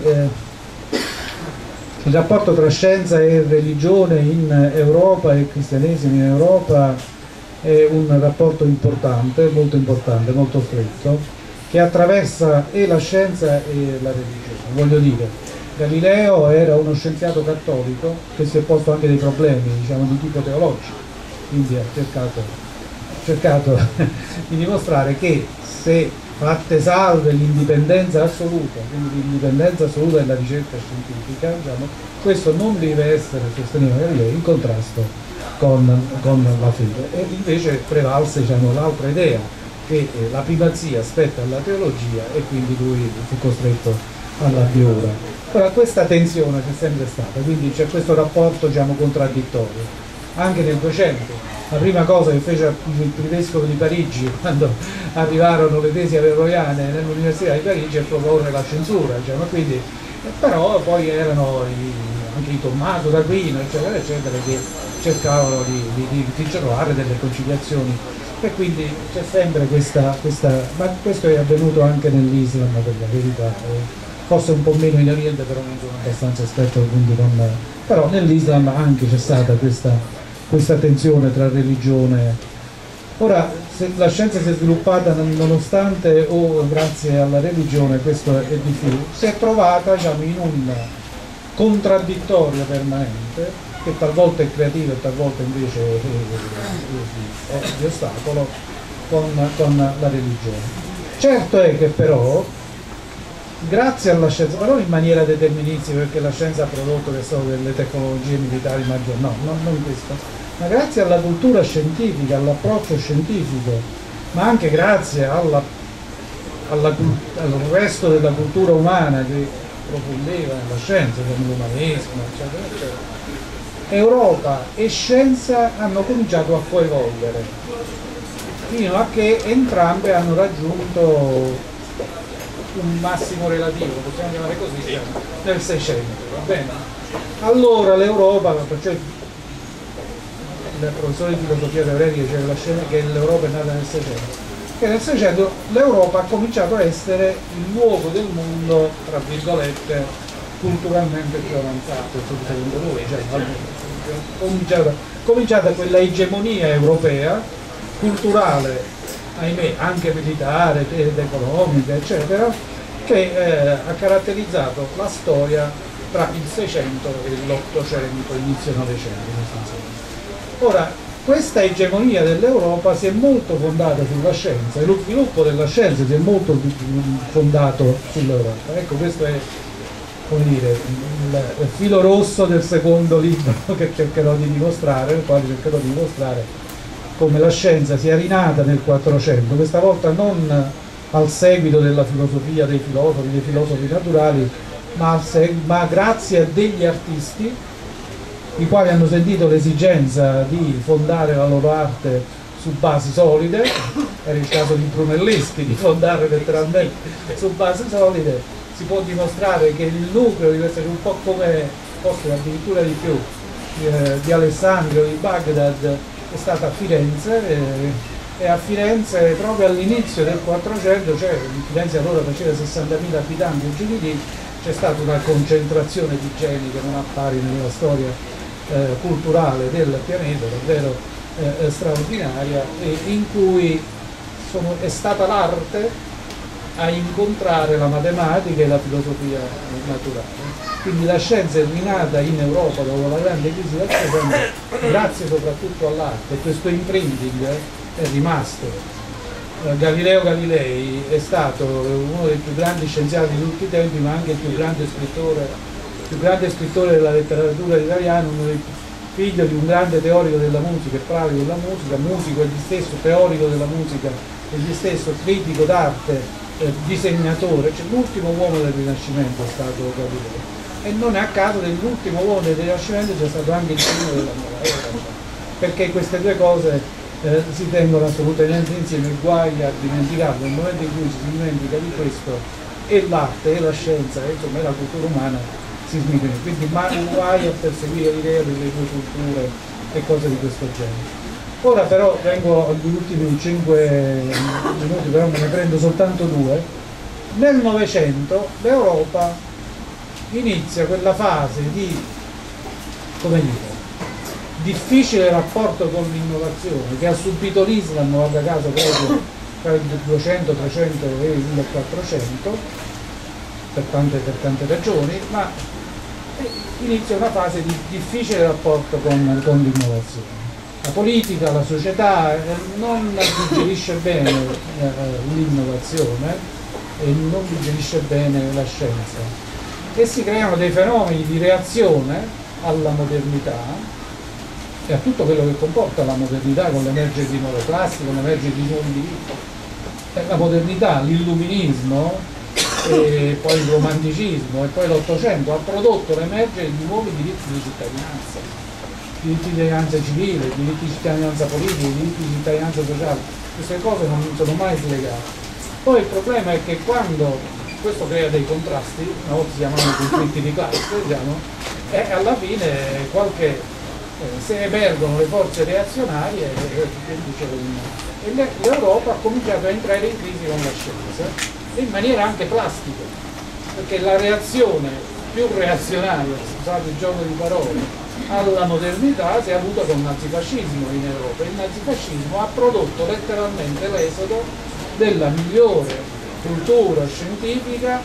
il rapporto tra scienza e religione in Europa e cristianesimo in Europa è un rapporto importante, molto stretto, che attraversa e la scienza e la religione. Voglio dire, Galileo era uno scienziato cattolico che si è posto anche dei problemi, diciamo, di tipo teologico, quindi ha cercato di dimostrare che se fatte salve l'indipendenza assoluta, quindi l'indipendenza assoluta della ricerca scientifica, diciamo, questo non deve essere, sosteneva Galileo, in contrasto con la fede. E invece prevalse, diciamo, l'altra idea, che la primazia spetta alla teologia, e quindi lui fu costretto alla biura. Ora, questa tensione c'è sempre stata, quindi c'è questo rapporto, diciamo, contraddittorio anche nel 200. La prima cosa che fece il vescovo di Parigi quando arrivarono le tesi averroiane nell'università di Parigi è proporre la censura, diciamo, quindi, però poi erano anche i Tommaso d'Aquino eccetera eccetera, che cercavano di trovare delle conciliazioni, e quindi c'è sempre questa, ma questo è avvenuto anche nell'Islam, per la verità. Forse un po' meno in Oriente, però non sono abbastanza esperto, quindi non... però nell'Islam anche c'è stata questa tensione tra religione. Ora, se la scienza si è sviluppata nonostante o grazie alla religione, questo è di più, si è trovata, diciamo, in un contraddittorio permanente, che talvolta è creativo e talvolta invece è di ostacolo, con la religione. Certo è che però, grazie alla scienza, ma non in maniera deterministica, perché la scienza ha prodotto che sono delle tecnologie militari maggiori, no, non questo, ma grazie alla cultura scientifica, all'approccio scientifico, ma anche grazie al resto della cultura umana che profondeva nella scienza, come l'umanesimo, eccetera, eccetera, Europa e scienza hanno cominciato a coevolvere, fino a che entrambe hanno raggiunto un massimo relativo, possiamo chiamare così, nel 600, va bene? Allora l'Europa, perciò il professore di filosofia teoretica diceva che l'Europa è nata nel 600, che nel 600 l'Europa ha cominciato a essere il luogo del mondo, tra virgolette, culturalmente più avanzato, secondo lui, cioè, cominciata quella egemonia europea, culturale, ahimè anche militare ed economica eccetera, che ha caratterizzato la storia tra il 600 e l'800, inizio 900. Ora, questa egemonia dell'Europa si è molto fondata sulla scienza, e lo sviluppo della scienza si è molto fondato sull'Europa. Ecco, questo è, come dire, il filo rosso del secondo libro che cercherò di dimostrare, nel quale cercherò di dimostrare come la scienza sia rinata nel 400, questa volta non al seguito della filosofia dei filosofi naturali, ma grazie a degli artisti, i quali hanno sentito l'esigenza di fondare la loro arte su basi solide. Era il caso di Brunelleschi, di fondare letteralmente su basi solide. Si può dimostrare che il nucleo di questo è un po' come, forse addirittura di più, di Alessandria o di Baghdad, è stata a Firenze, e a Firenze proprio all'inizio del 400, cioè Firenze allora faceva 60.000 abitanti e giù di lì, c'è stata una concentrazione di geni che non appare nella storia culturale del pianeta, davvero straordinaria, e in cui è stata l'arte a incontrare la matematica e la filosofia naturale. Quindi la scienza è rinata in Europa dopo la grande crisi del 60, grazie soprattutto all'arte, e questo imprinting è rimasto. Galileo Galilei è stato uno dei più grandi scienziati di tutti i tempi, ma anche il più grande scrittore della letteratura italiana, uno dei figlio di un grande teorico della musica e pratico della musica, musico egli stesso, teorico della musica egli stesso, critico d'arte, disegnatore, cioè l'ultimo uomo del Rinascimento è stato Galileo. E non è a caso che l'ultimo uomo del Rinascimento sia stato anche il primo della nuova era, perché queste due cose si tengono assolutamente insieme, guai a dimenticarlo. Nel momento in cui ci si dimentica di questo, e l'arte e la scienza e insomma la cultura umana si sminuisce, quindi guai a perseguire l'idea delle due culture e cose di questo genere. Ora però vengo agli ultimi 5 minuti, però me ne prendo soltanto 2. Nel Novecento l'Europa inizia quella fase di, come dire, difficile rapporto con l'innovazione che ha subito l'Islam, guarda caso, proprio tra il 200, 300 e il 1400 per tante ragioni, ma inizia una fase di difficile rapporto con l'innovazione. La politica, la società non digerisce bene l'innovazione e non digerisce bene la scienza, e si creano dei fenomeni di reazione alla modernità e a tutto quello che comporta la modernità, con l'emergere di nuove classi, con l'emergere di nuovi diritti. La modernità, l'illuminismo, e poi il romanticismo e poi l'Ottocento ha prodotto l'emergere di nuovi diritti di cittadinanza, diritti di cittadinanza civile, diritti di cittadinanza politica, diritti di cittadinanza sociale. Queste cose non sono mai slegate. Poi il problema è che quando questo crea dei contrasti, una volta si chiamano conflitti di classe, diciamo, e alla fine se emergono le forze reazionarie e l'Europa ha cominciato a entrare in crisi con la scienza, in maniera anche plastica, perché la reazione più reazionaria, scusate il gioco di parole, alla modernità si è avuta con il nazifascismo in Europa. Il nazifascismo ha prodotto letteralmente l'esodo della migliore cultura scientifica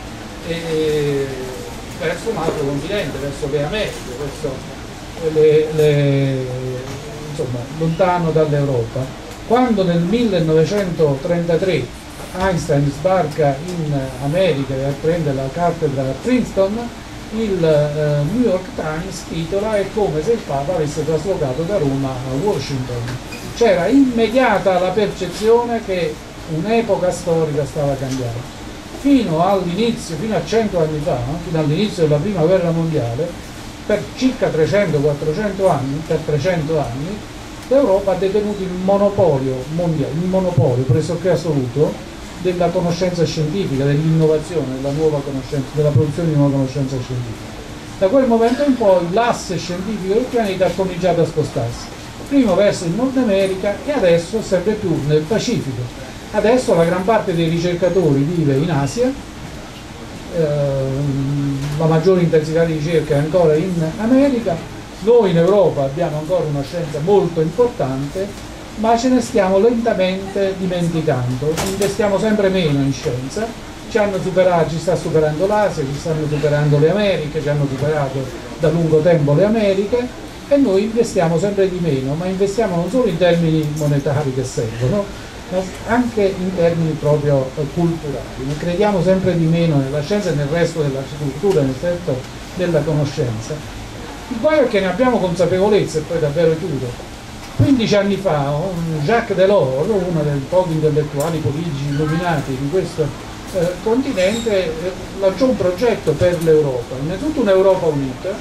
verso un altro continente, verso le Americhe, verso insomma, lontano dall'Europa. Quando nel 1933 Einstein sbarca in America e prende la cattedra a Princeton, il New York Times titola "È come se il Papa avesse traslocato da Roma a Washington". C'era immediata la percezione che un'epoca storica stava cambiando. Fino all'inizio, fino a 100 anni fa, fino all'inizio della prima guerra mondiale, per circa 300-400 anni, per 300 anni, l'Europa ha detenuto il monopolio mondiale, il monopolio pressoché assoluto della conoscenza scientifica, dell'innovazione, della nuova conoscenza, della produzione di nuova conoscenza scientifica. Da quel momento in poi l'asse scientifico del pianeta ha cominciato a spostarsi, prima verso il Nord America e adesso sempre più nel Pacifico. Adesso la gran parte dei ricercatori vive in Asia, la maggiore intensità di ricerca è ancora in America. Noi in Europa abbiamo ancora una scienza molto importante, ma ce ne stiamo lentamente dimenticando, investiamo sempre meno in scienza, ci sta superando l'Asia, ci stanno superando le Americhe, ci hanno superato da lungo tempo le Americhe, e noi investiamo sempre di meno, ma investiamo non solo in termini monetari che servono, ma anche in termini proprio culturali. Ne crediamo sempre di meno nella scienza e nel resto della cultura, nel resto della conoscenza. Il guaio è che ne abbiamo consapevolezza, e poi davvero chiudo. 15 anni fa Jacques Delors, uno dei pochi intellettuali politici illuminati di questo continente, lanciò un progetto per l'Europa, innanzitutto un'Europa unita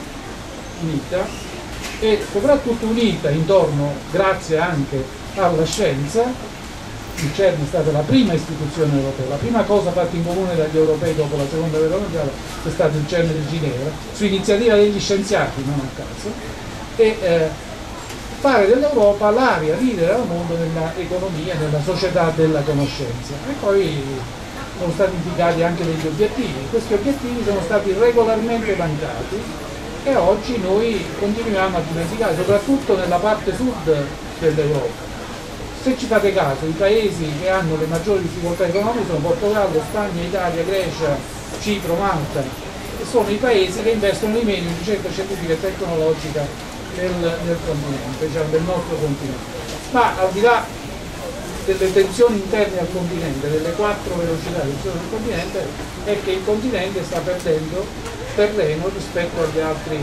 e soprattutto unita intorno, grazie anche alla scienza. Il CERN è stata la prima istituzione europea, la prima cosa fatta in comune dagli europei dopo la seconda guerra mondiale è stato il CERN di Ginevra, su iniziativa degli scienziati, non a caso, e fare dell'Europa l'area leader al mondo nell'economia, nella società della conoscenza. E poi sono stati indicati anche degli obiettivi. Questi obiettivi sono stati regolarmente mancati e oggi noi continuiamo a dimenticare, soprattutto nella parte sud dell'Europa. Se ci fate caso, i paesi che hanno le maggiori difficoltà economiche sono Portogallo, Spagna, Italia, Grecia, Cipro, Malta, e sono i paesi che investono di meno in ricerca scientifica e tecnologica del continente, diciamo del nostro continente. Ma al di là delle tensioni interne al continente, delle 4 velocità del continente, è che il continente sta perdendo terreno rispetto agli altri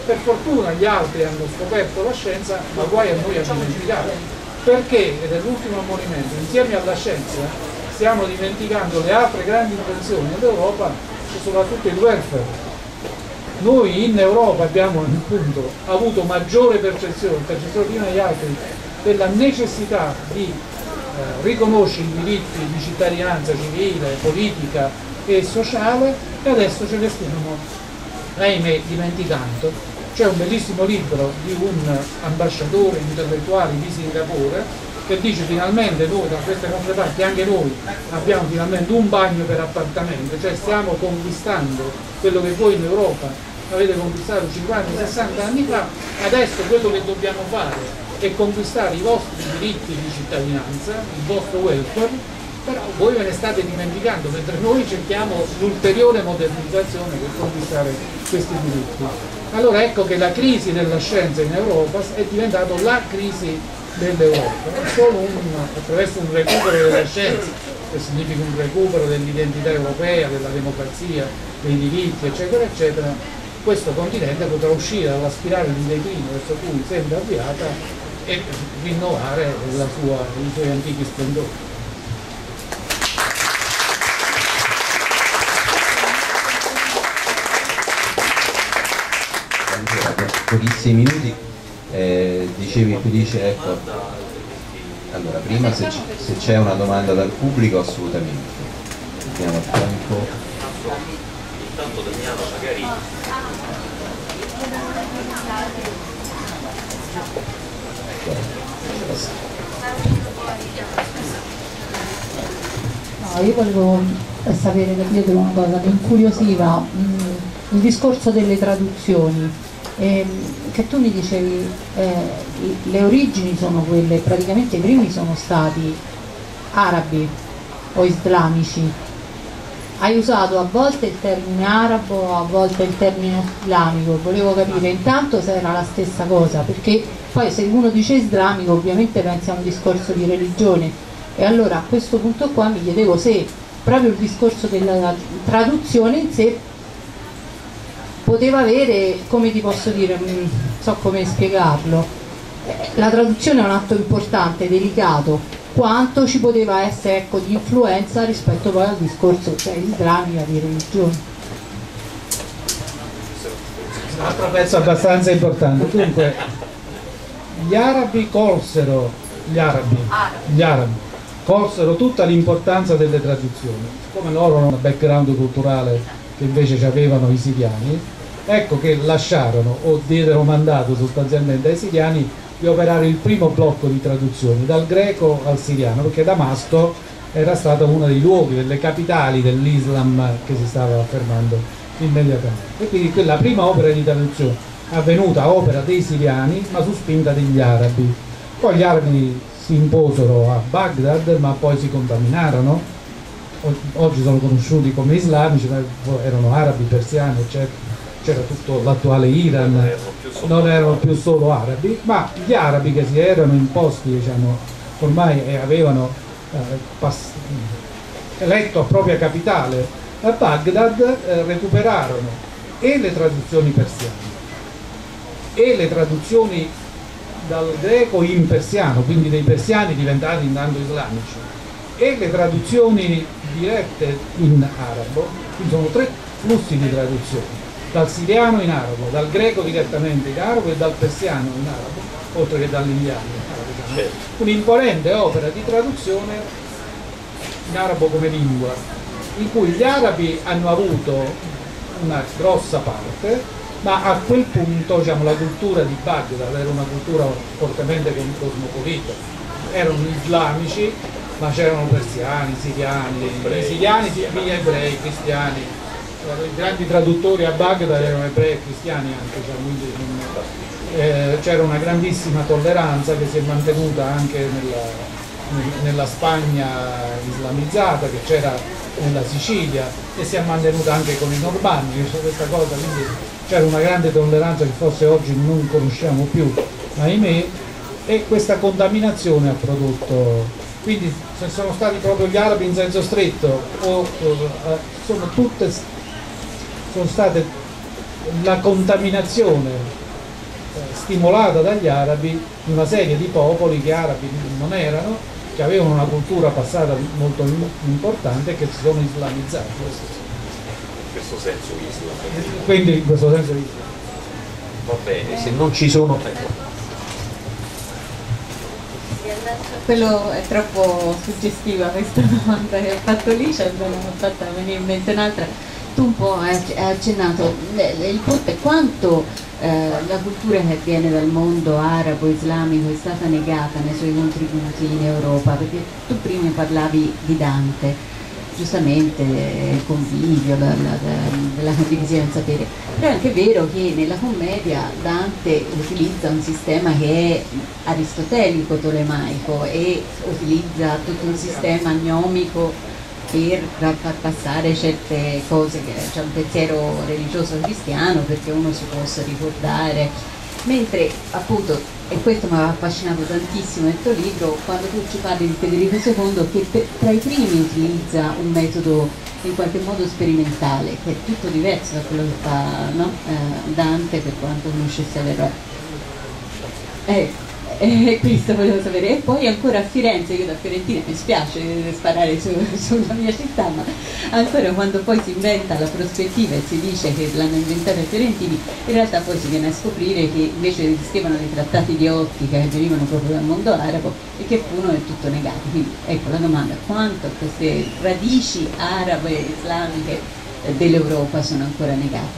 Per fortuna gli altri hanno scoperto la scienza, ma guai a noi a dimenticare, perché, ed è l'ultimo ammonimento, insieme alla scienza stiamo dimenticando le altre grandi invenzioni dell'Europa e soprattutto il welfare. Noi in Europa abbiamo appunto avuto maggiore percezione prima degli altri, della necessità di riconoscere i diritti di cittadinanza civile, politica e sociale, e adesso ce ne stiamo, ahimè, dimenticando. C'è un bellissimo libro di un ambasciatore intellettuale di Singapore che dice: finalmente noi da queste nostre parti, anche noi abbiamo finalmente un bagno per appartamento, cioè stiamo conquistando quello che voi in Europa avete conquistato 50-60 anni fa. Adesso quello che dobbiamo fare è conquistare i vostri diritti di cittadinanza, il vostro welfare, però voi ve ne state dimenticando, mentre noi cerchiamo l'ulteriore modernizzazione per conquistare questi diritti. Allora ecco che la crisi della scienza in Europa è diventata la crisi dell'Europa, solo attraverso un recupero della scienza, che significa un recupero dell'identità europea, della democrazia, dei diritti, eccetera, eccetera, questo continente potrà uscire dalla spirale di declino verso cui sembra avviata e rinnovare i suoi antichi splendori. Pochissimi minuti, dice ecco, allora prima se c'è una domanda dal pubblico assolutamente, andiamo a fianco. Intanto Damiano magari no, io volevo sapere, capire una cosa, mi incuriosiva il discorso delle traduzioni, che tu mi dicevi le origini sono quelle, praticamente i primi sono stati arabi o islamici. Hai usato a volte il termine arabo, a volte il termine islamico, volevo capire intanto se era la stessa cosa, perché poi se uno dice islamico ovviamente pensa a un discorso di religione, e allora a questo punto qua mi chiedevo se proprio il discorso della traduzione in sé poteva avere, come ti posso dire, non so come spiegarlo, la traduzione è un atto importante, delicato, quanto ci poteva essere, ecco, di influenza rispetto poi al discorso, cioè, islamica, di religione. Un altro pezzo abbastanza importante. Dunque, gli arabi colsero tutta l'importanza delle traduzioni, come loro hanno un background culturale che invece avevano i siriani, ecco che lasciarono o diedero mandato sostanzialmente ai siriani di operare il primo blocco di traduzioni dal greco al siriano, perché Damasco era stata uno dei luoghi, delle capitali dell'Islam che si stava affermando immediatamente, e quindi la prima opera di traduzione avvenuta a opera dei siriani ma su spinta degli arabi. Poi gli arabi si imposero a Baghdad, ma poi si contaminarono, oggi sono conosciuti come islamici, ma erano arabi, persiani, eccetera. C'era tutto l'attuale Iran, non erano più solo arabi, ma gli arabi che si erano imposti, diciamo, ormai avevano eletto a propria capitale a Baghdad, recuperarono e le traduzioni persiane e le traduzioni dal greco in persiano, quindi dei persiani diventati intanto islamici, e le traduzioni dirette in arabo. Quindi sono 3 flussi di traduzione: dal siriano in arabo, dal greco direttamente in arabo e dal persiano in arabo, oltre che dall'indiano in arabo. Un'imponente opera di traduzione in arabo come lingua, in cui gli arabi hanno avuto una grossa parte, ma a quel punto, diciamo, la cultura di Baghdad era una cultura fortemente cosmopolita. Erano islamici, ma c'erano persiani, siriani, gli ebrei, cristiani. I grandi traduttori a Baghdad erano ebrei e cristiani anche, cioè, quindi c'era una grandissima tolleranza che si è mantenuta anche nella Spagna islamizzata, che c'era nella Sicilia, e si è mantenuta anche con i normanni, questa cosa, quindi c'era una grande tolleranza che forse oggi non conosciamo più, ahimè, e questa contaminazione ha prodotto, quindi se sono stati proprio gli arabi in senso stretto o sono state la contaminazione stimolata dagli arabi di una serie di popoli che arabi non erano, che avevano una cultura passata molto importante e che si sono islamizzati. In questo senso Islam. Quindi in questo senso Islam. Va bene, se non ci sono... Quello è troppo suggestiva questa domanda che ho fatto lì, cioè me ne ho fatta venire in mente un'altra. Tu un po' hai accennato, il punto è quanto la cultura che viene dal mondo arabo-islamico è stata negata nei suoi contributi in Europa, perché tu prima parlavi di Dante, giustamente il convivio, la condivisione del sapere, però è anche vero che nella commedia Dante utilizza un sistema che è aristotelico, tolemaico, e utilizza tutto un sistema gnomico per far passare certe cose, che c'è un pensiero religioso cristiano perché uno si possa ricordare, mentre appunto, e questo mi ha affascinato tantissimo nel tuo libro, quando tu ci parli di Federico II, che tra i primi utilizza un metodo in qualche modo sperimentale, che è tutto diverso da quello che fa, no? Dante, per quanto conoscesse Averroè. Questo volevo sapere. E poi ancora a Firenze, io da fiorentina mi spiace sparare sulla mia città, ma ancora quando poi si inventa la prospettiva e si dice che l'hanno inventata i fiorentini, in realtà poi si viene a scoprire che invece esistevano dei trattati di ottica che venivano proprio dal mondo arabo e che furono del tutto negati. Quindi ecco la domanda: quanto queste radici arabe e islamiche dell'Europa sono ancora negate?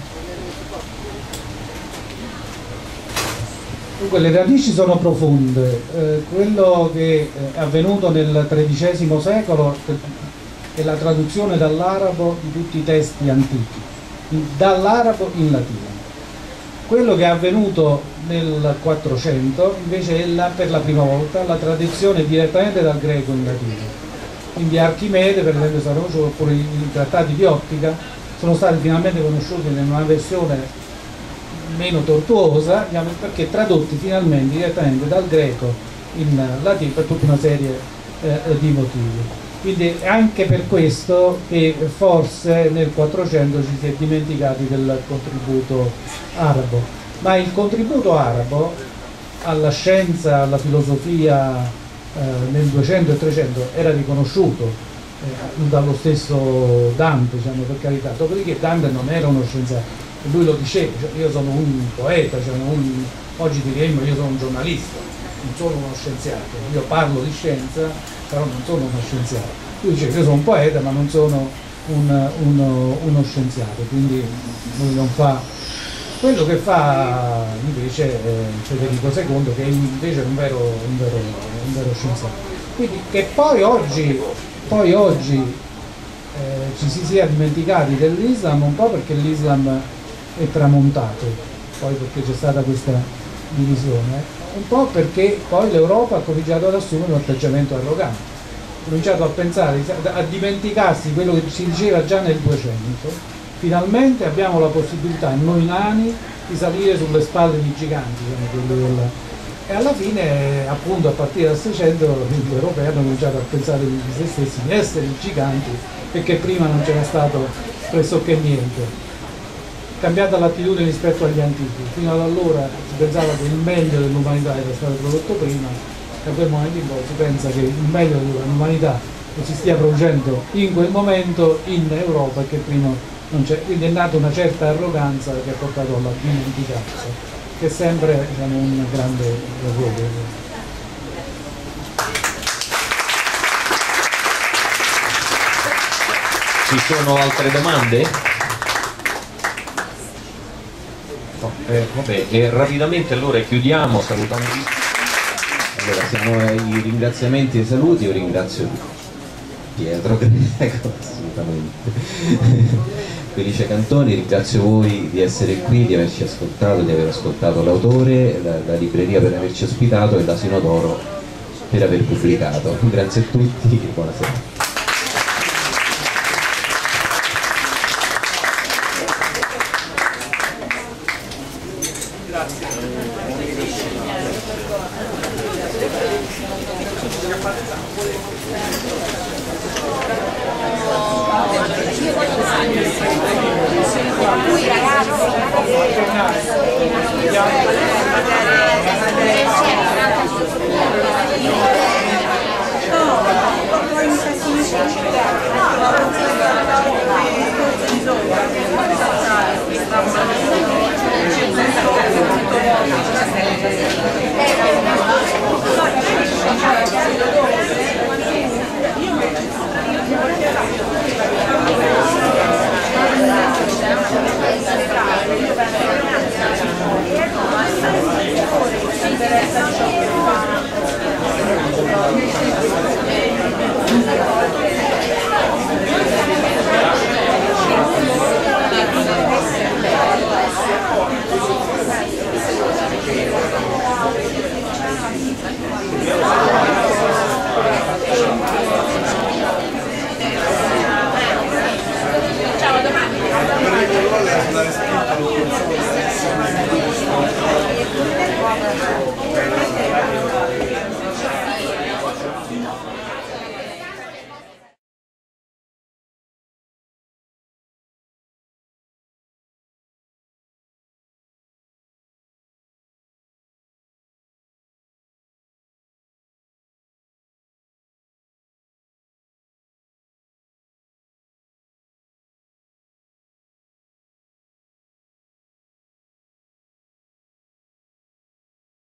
Dunque, le radici sono profonde. Quello che è avvenuto nel XIII secolo è la traduzione dall'arabo di tutti i testi antichi, dall'arabo in latino. Quello che è avvenuto nel 400 invece è per la prima volta la traduzione direttamente dal greco in latino. Quindi Archimede, per esempio, sarà conosciuto, oppure i trattati di ottica sono stati finalmente conosciuti in una versione meno tortuosa, perché tradotti finalmente direttamente dal greco in latino per tutta una serie di motivi. Quindi è anche per questo che forse nel 400 ci si è dimenticati del contributo arabo, ma il contributo arabo alla scienza, alla filosofia nel 200 e 300 era riconosciuto dallo stesso Dante, diciamo, per carità. Dopodiché Dante non era uno scienziato, lui lo diceva, cioè, io sono un poeta, cioè oggi diremmo io sono un giornalista, non sono uno scienziato, io parlo di scienza, però non sono uno scienziato. Lui dice io sono un poeta ma non sono uno scienziato, quindi lui non fa quello che fa invece Federico II, che è invece un vero scienziato. Quindi che poi oggi ci si sia dimenticati dell'Islam un po' perché l'Islam è tramontato, poi perché c'è stata questa divisione, un po' perché poi l'Europa ha cominciato ad assumere un atteggiamento arrogante, ha cominciato a pensare, a dimenticarsi quello che si diceva già nel 200. Finalmente abbiamo la possibilità, noi nani, di salire sulle spalle di giganti, e alla fine, appunto, a partire dal 600 gli europei hanno cominciato a pensare di se stessi di essere giganti, perché prima non c'era stato pressoché niente. Cambiata l'attitudine rispetto agli antichi, fino ad allora si pensava che il meglio dell'umanità era stato prodotto prima, da quel momento in poi si pensa che il meglio dell'umanità si stia producendo in quel momento in Europa e che prima non c'è. Quindi è nata una certa arroganza che ha portato alla dimenticanza, che è sempre, diciamo, un grande errore. Ci sono altre domande? Vabbè, rapidamente allora chiudiamo salutando. Allora, siamo ai ringraziamenti e ai saluti. Io ringrazio Pietro Greco, assolutamente, Felice Cantoni, ringrazio voi di essere qui, di averci ascoltato, di aver ascoltato l'autore, la libreria per averci ospitato e l'Asino d'Oro per aver pubblicato. Grazie a tutti e buonasera. Ragazzi Ciao, domani.